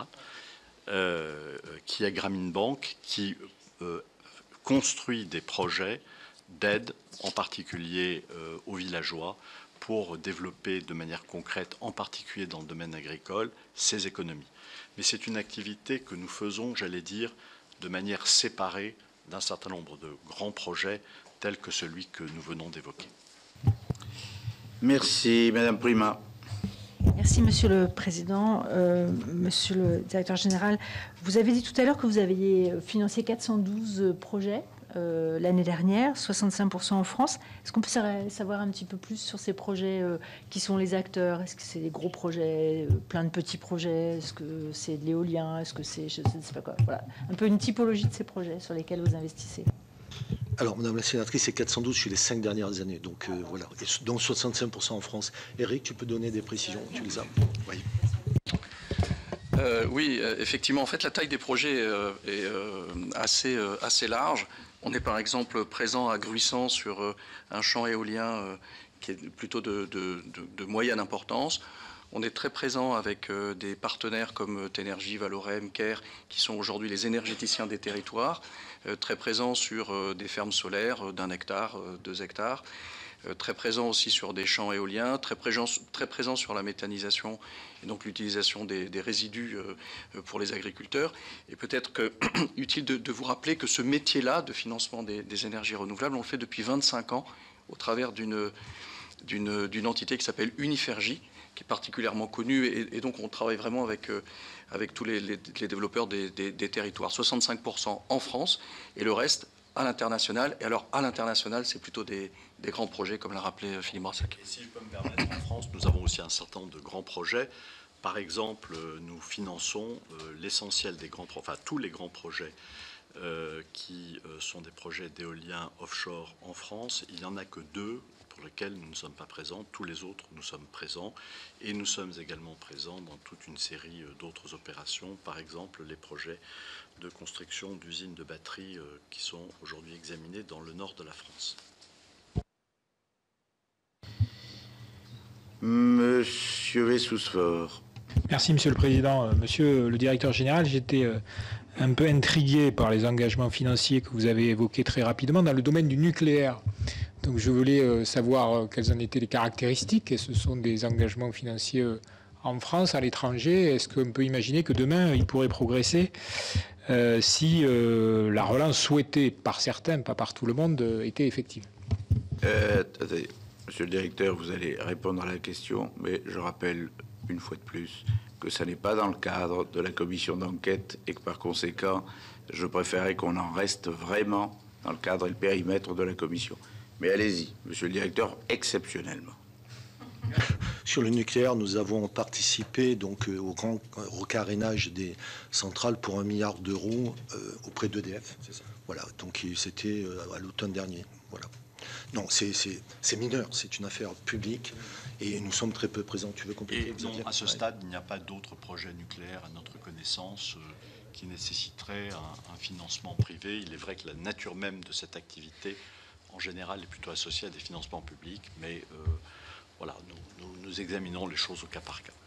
euh, qui est Grameen Bank, qui euh, construit des projets d'aide, en particulier euh, aux villageois, pour développer de manière concrète, en particulier dans le domaine agricole, ces économies. Mais c'est une activité que nous faisons, j'allais dire, de manière séparée d'un certain nombre de grands projets tels que celui que nous venons d'évoquer. Merci, Madame Prima. Merci, Monsieur le Président. Euh, Monsieur le Directeur Général, vous avez dit tout à l'heure que vous aviez financé quatre cent douze projets euh, l'année dernière, soixante-cinq pour cent en France. Est-ce qu'on peut savoir un petit peu plus sur ces projets, euh, qui sont les acteurs? Est-ce que c'est des gros projets, euh, plein de petits projets? Est-ce que c'est de l'éolien? Est-ce que c'est, je ne sais pas quoi. Voilà, un peu une typologie de ces projets sur lesquels vous investissez. Alors, Madame la sénatrice, c'est quatre cent douze sur les cinq dernières années, donc euh, voilà, et dont soixante-cinq pour cent en France. Éric, tu peux donner des précisions? Tu les as? Oui. Euh, oui, effectivement, en fait, la taille des projets euh, est euh, assez, euh, assez large. On est par exemple présent à Gruissant sur euh, un champ éolien euh, qui est plutôt de, de, de, de moyenne importance. On est très présent avec euh, des partenaires comme Ténergie, Valorem, Caire, qui sont aujourd'hui les énergéticiens des territoires, euh, très présents sur euh, des fermes solaires d'un hectare, euh, deux hectares, euh, très présent aussi sur des champs éoliens, très présent, très présent sur la méthanisation et donc l'utilisation des, des résidus euh, pour les agriculteurs. Et peut-être que utile de, de vous rappeler que ce métier-là de financement des, des énergies renouvelables, on le fait depuis vingt-cinq ans au travers d'une, d'une, d'une entité qui s'appelle Unifergie, qui est particulièrement connue, et, et donc on travaille vraiment avec, euh, avec tous les, les, les développeurs des, des, des territoires. soixante-cinq pour cent en France et le reste à l'international. Et alors à l'international, c'est plutôt des, des grands projets, comme l'a rappelé Philippe Brassac. Et si je peux me permettre, en France, nous avons aussi un certain nombre de grands projets. Par exemple, nous finançons euh, l'essentiel des grands, enfin tous les grands projets euh, qui euh, sont des projets d'éolien offshore en France. Il n'y en a que deux pour lesquels nous ne sommes pas présents. Tous les autres, nous sommes présents. Et nous sommes également présents dans toute une série d'autres opérations, par exemple les projets de construction d'usines de batteries qui sont aujourd'hui examinés dans le nord de la France. Monsieur Wessous-Fort. Merci, Monsieur le Président. Monsieur le Directeur Général, j'étais un peu intrigué par les engagements financiers que vous avez évoqués très rapidement dans le domaine du nucléaire. Donc je voulais savoir quelles en étaient les caractéristiques. Et ce sont des engagements financiers en France, à l'étranger. Est-ce qu'on peut imaginer que demain, ils pourraient progresser euh, si euh, la relance souhaitée par certains, pas par tout le monde, était effective? euh, attendez, Monsieur le Directeur, vous allez répondre à la question, mais je rappelle une fois de plus que ça n'est pas dans le cadre de la commission d'enquête et que par conséquent, je préférais qu'on en reste vraiment dans le cadre et le périmètre de la commission. Mais allez-y, Monsieur le Directeur, exceptionnellement. Sur le nucléaire, nous avons participé donc au grand recarénage des centrales pour un milliard d'euros euh, auprès d'E D F. Voilà, donc c'était euh, à l'automne dernier. Voilà. Non, c'est mineur, c'est une affaire publique et nous sommes très peu présents. Tu veux compléter? Et non, à ce stade, il n'y a pas d'autres projets nucléaires à notre connaissance euh, qui nécessiteraient un, un financement privé. Il est vrai que la nature même de cette activité, en général, est plutôt associée à des financements publics, mais euh, voilà, nous, nous, nous examinons les choses au cas par cas.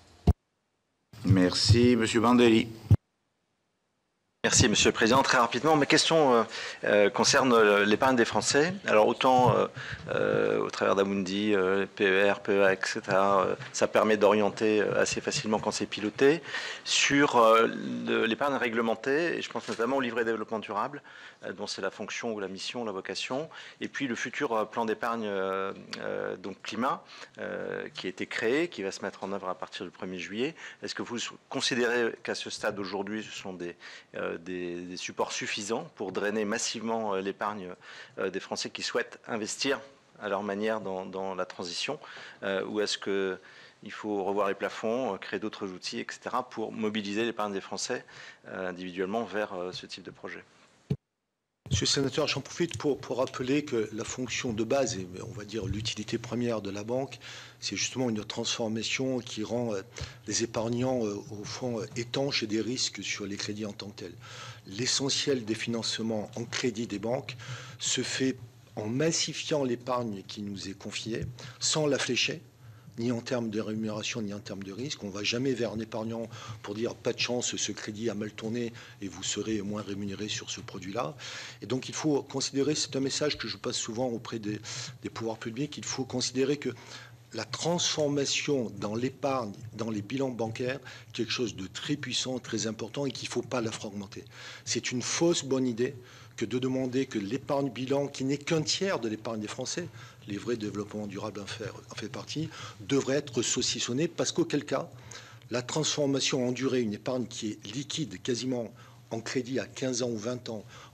Merci, Monsieur Bandelli. Merci, Monsieur le Président. Très rapidement, ma question euh, euh, concerne l'épargne des Français. Alors, autant euh, euh, au travers d'Amundi, euh, P E R, P E A, et cetera, euh, ça permet d'orienter assez facilement quand c'est piloté. Sur euh, l'épargne réglementée, et je pense notamment au livret développement durable, euh, dont c'est la fonction ou la mission, la vocation, et puis le futur euh, plan d'épargne euh, euh, donc climat, euh, qui a été créé, qui va se mettre en œuvre à partir du premier juillet. Est-ce que vous considérez qu'à ce stade aujourd'hui, ce sont des... Euh, Des, des supports suffisants pour drainer massivement euh, l'épargne euh, des Français qui souhaitent investir à leur manière dans, dans la transition, euh, ou est-ce qu'il faut revoir les plafonds, euh, créer d'autres outils, et cetera, pour mobiliser l'épargne des Français euh, individuellement vers euh, ce type de projet? Monsieur le sénateur, j'en profite pour, pour rappeler que la fonction de base, et on va dire l'utilité première de la banque, c'est justement une transformation qui rend les épargnants, au fond, étanches des risques sur les crédits en tant que tels. L'essentiel des financements en crédit des banques se fait en massifiant l'épargne qui nous est confiée, sans la flécher, ni en termes de rémunération, ni en termes de risque. On ne va jamais vers un épargnant pour dire pas de chance, ce crédit a mal tourné et vous serez moins rémunéré sur ce produit-là. Et donc il faut considérer, c'est un message que je passe souvent auprès des, des pouvoirs publics, il faut considérer que la transformation dans l'épargne, dans les bilans bancaires, quelque chose de très puissant, très important et qu'il ne faut pas la fragmenter. C'est une fausse bonne idée que de demander que l'épargne bilan, qui n'est qu'un tiers de l'épargne des Français, les vrais développements durables en fait, en fait partie, devrait être saucissonnée parce qu'auquel cas, la transformation en durée, une épargne qui est liquide, quasiment en crédit à quinze ans ou vingt ans,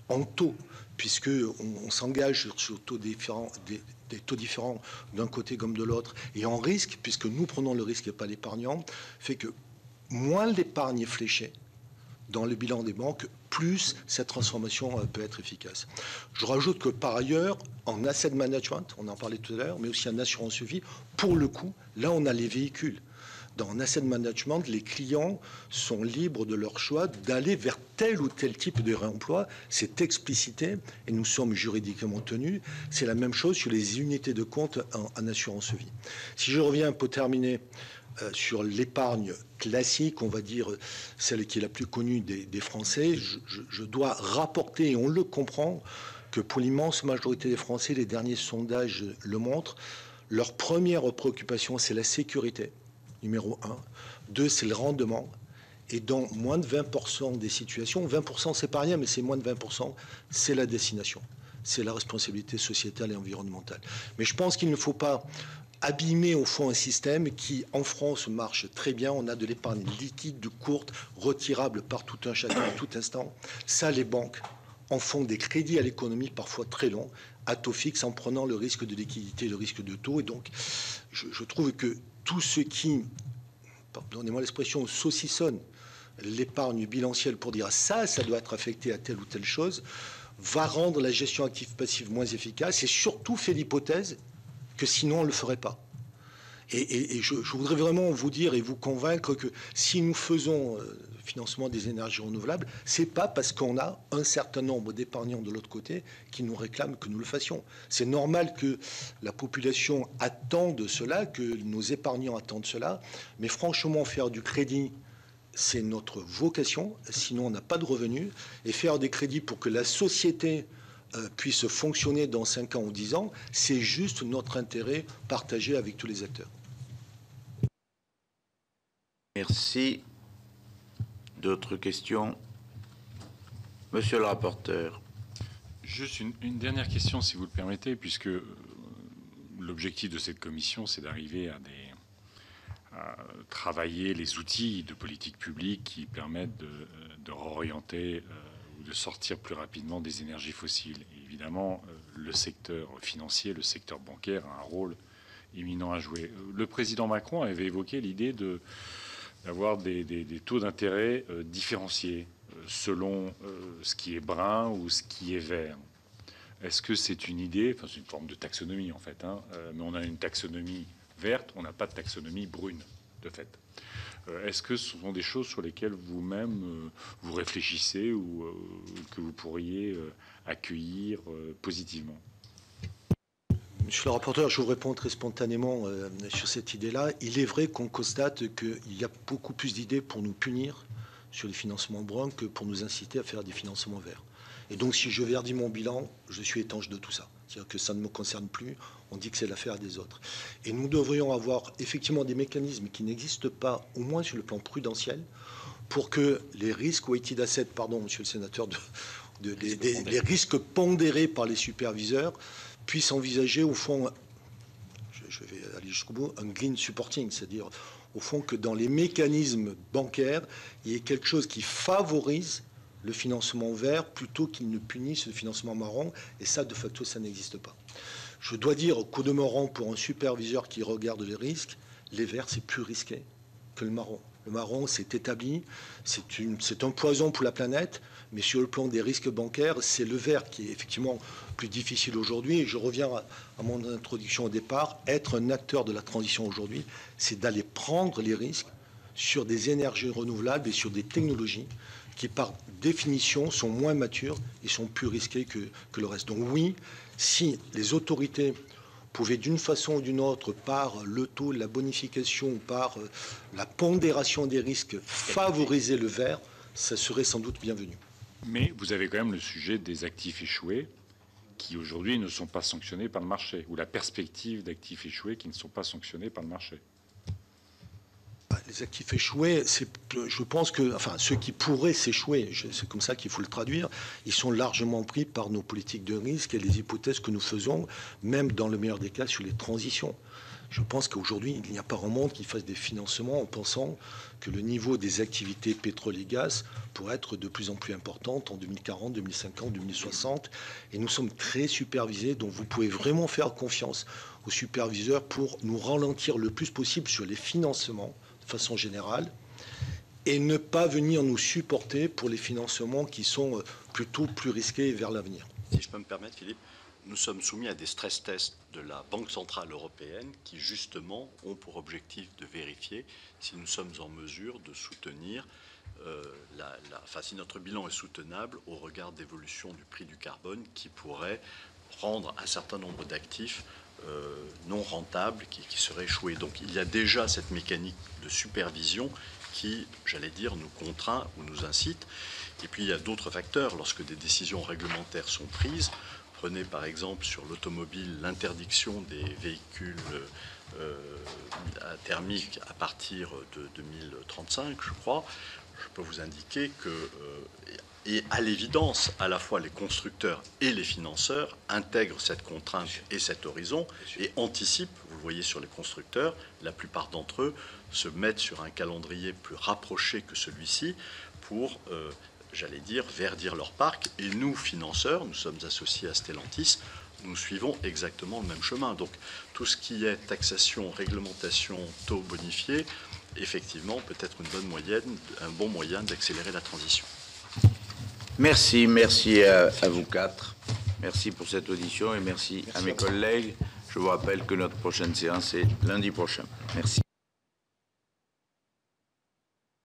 en taux, puisqu'on on, s'engage sur taux différents, des, des taux différents d'un côté comme de l'autre, et en risque, puisque nous prenons le risque et pas l'épargnant, fait que moins l'épargne est fléchée dans le bilan des banques, plus cette transformation peut être efficace. Je rajoute que par ailleurs, en asset management, on en parlait tout à l'heure, mais aussi en assurance vie, pour le coup, là on a les véhicules. Dans asset management, les clients sont libres de leur choix d'aller vers tel ou tel type de réemploi. C'est explicité et nous sommes juridiquement tenus. C'est la même chose sur les unités de compte en, en assurance vie. Si je reviens pour terminer euh, sur l'épargne classique, on va dire celle qui est la plus connue des, des Français, je, je, je dois rapporter, et on le comprend, que pour l'immense majorité des Français, les derniers sondages le montrent, leur première préoccupation, c'est la sécurité. Numéro un. Deux, c'est le rendement. Et dans moins de vingt pour cent des situations, vingt pour cent c'est pas rien, mais c'est moins de vingt pour cent, c'est la destination. C'est la responsabilité sociétale et environnementale. Mais je pense qu'il ne faut pas abîmer au fond un système qui, en France, marche très bien. On a de l'épargne liquide, de courte, retirable par tout un chacun, à tout instant. Ça, les banques en font des crédits à l'économie, parfois très longs, à taux fixe, en prenant le risque de liquidité, le risque de taux. Et donc, je, je trouve que tout ce qui, pardonnez-moi l'expression, saucissonne l'épargne bilancielle pour dire ça, ça doit être affecté à telle ou telle chose, va rendre la gestion active-passive moins efficace et surtout fait l'hypothèse que sinon on ne le ferait pas. Et, et, et je, je voudrais vraiment vous dire et vous convaincre que si nous faisons euh, le financement des énergies renouvelables, c'est pas parce qu'on a un certain nombre d'épargnants de l'autre côté qui nous réclament que nous le fassions. C'est normal que la population attende cela, que nos épargnants attendent cela, mais franchement, faire du crédit, c'est notre vocation, sinon on n'a pas de revenus, et faire des crédits pour que la société euh, puisse fonctionner dans cinq ans ou dix ans, c'est juste notre intérêt partagé avec tous les acteurs. Merci. D'autres questions? Monsieur le rapporteur. Juste une, une dernière question, si vous le permettez, puisque euh, l'objectif de cette commission, c'est d'arriver à, des, à travailler les outils de politique publique qui permettent de, de réorienter euh, ou de sortir plus rapidement des énergies fossiles. Et évidemment, euh, le secteur financier, le secteur bancaire a un rôle éminent à jouer. Le président Macron avait évoqué l'idée de d'avoir des, des, des taux d'intérêt euh, différenciés euh, selon euh, ce qui est brun ou ce qui est vert. Est-ce que c'est une idée, enfin c'est une forme de taxonomie en fait, hein, euh, mais on a une taxonomie verte, on n'a pas de taxonomie brune de fait. Euh, Est-ce que ce sont des choses sur lesquelles vous-même euh, vous réfléchissez ou euh, que vous pourriez euh, accueillir euh, positivement? Monsieur le rapporteur, je vous réponds très spontanément euh, sur cette idée-là. Il est vrai qu'on constate qu'il y a beaucoup plus d'idées pour nous punir sur les financements bruns que pour nous inciter à faire des financements verts. Et donc, si je verdis mon bilan, je suis étanche de tout ça. C'est-à-dire que ça ne me concerne plus, on dit que c'est l'affaire des autres. Et nous devrions avoir effectivement des mécanismes qui n'existent pas, au moins sur le plan prudentiel, pour que les risques weighted assets, pardon, monsieur le sénateur, de, de, des, des, les risques pondérés par les superviseurs puissent envisager, au fond, je, je vais aller jusqu'au bout, un green supporting, c'est-à-dire, au fond, que dans les mécanismes bancaires, il y ait quelque chose qui favorise le financement vert plutôt qu'il ne punisse le financement marron, et ça, de facto, ça n'existe pas. Je dois dire qu'au demeurant, pour un superviseur qui regarde les risques, les verts, c'est plus risqué que le marron. Le marron, c'est établi, c'est un poison pour la planète, mais sur le plan des risques bancaires, c'est le vert qui est effectivement plus difficile aujourd'hui. Et je reviens à, à mon introduction au départ, être un acteur de la transition aujourd'hui, c'est d'aller prendre les risques sur des énergies renouvelables et sur des technologies qui, par définition, sont moins matures et sont plus risquées que, que le reste. Donc oui, si les autorités pouvaient d'une façon ou d'une autre, par le taux, la bonification, par euh, la pondération des risques, favoriser le vert, ça serait sans doute bienvenu. Mais vous avez quand même le sujet des actifs échoués qui aujourd'hui ne sont pas sanctionnés par le marché, ou la perspective d'actifs échoués qui ne sont pas sanctionnés par le marché. Les actifs échoués, je pense que, enfin, ceux qui pourraient s'échouer, c'est comme ça qu'il faut le traduire, ils sont largement pris par nos politiques de risque et les hypothèses que nous faisons, même dans le meilleur des cas, sur les transitions. Je pense qu'aujourd'hui, il n'y a pas un monde qui fasse des financements en pensant que le niveau des activités pétrole et gaz pourrait être de plus en plus importante en deux mille quarante, deux mille cinquante, deux mille soixante. Et nous sommes très supervisés, donc vous pouvez vraiment faire confiance aux superviseurs pour nous ralentir le plus possible sur les financements de façon générale et ne pas venir nous supporter pour les financements qui sont plutôt plus risqués vers l'avenir. Si je peux me permettre, Philippe, nous sommes soumis à des stress tests de la Banque centrale européenne qui, justement, ont pour objectif de vérifier si nous sommes en mesure de soutenir, euh, la, la, enfin, si notre bilan est soutenable au regard d'évolution du prix du carbone qui pourrait rendre un certain nombre d'actifs euh, non rentables qui, qui seraient échoués. Donc il y a déjà cette mécanique de supervision qui, j'allais dire, nous contraint ou nous incite. Et puis il y a d'autres facteurs. Lorsque des décisions réglementaires sont prises, prenez par exemple sur l'automobile l'interdiction des véhicules euh, thermiques à partir de deux mille trente-cinq, je crois, je peux vous indiquer que, euh, et à l'évidence, à la fois les constructeurs et les financeurs intègrent cette contrainte et cet horizon et anticipent, vous le voyez sur les constructeurs, la plupart d'entre eux se mettent sur un calendrier plus rapproché que celui-ci pour... Euh, j'allais dire, verdir leur parc. Et nous, financeurs, nous sommes associés à Stellantis, nous suivons exactement le même chemin. Donc, tout ce qui est taxation, réglementation, taux bonifiés, effectivement, peut être une bonne moyenne, un bon moyen d'accélérer la transition. Merci, merci à, à vous quatre. Merci pour cette audition et merci, merci à mes collègues. Je vous rappelle que notre prochaine séance est lundi prochain. Merci.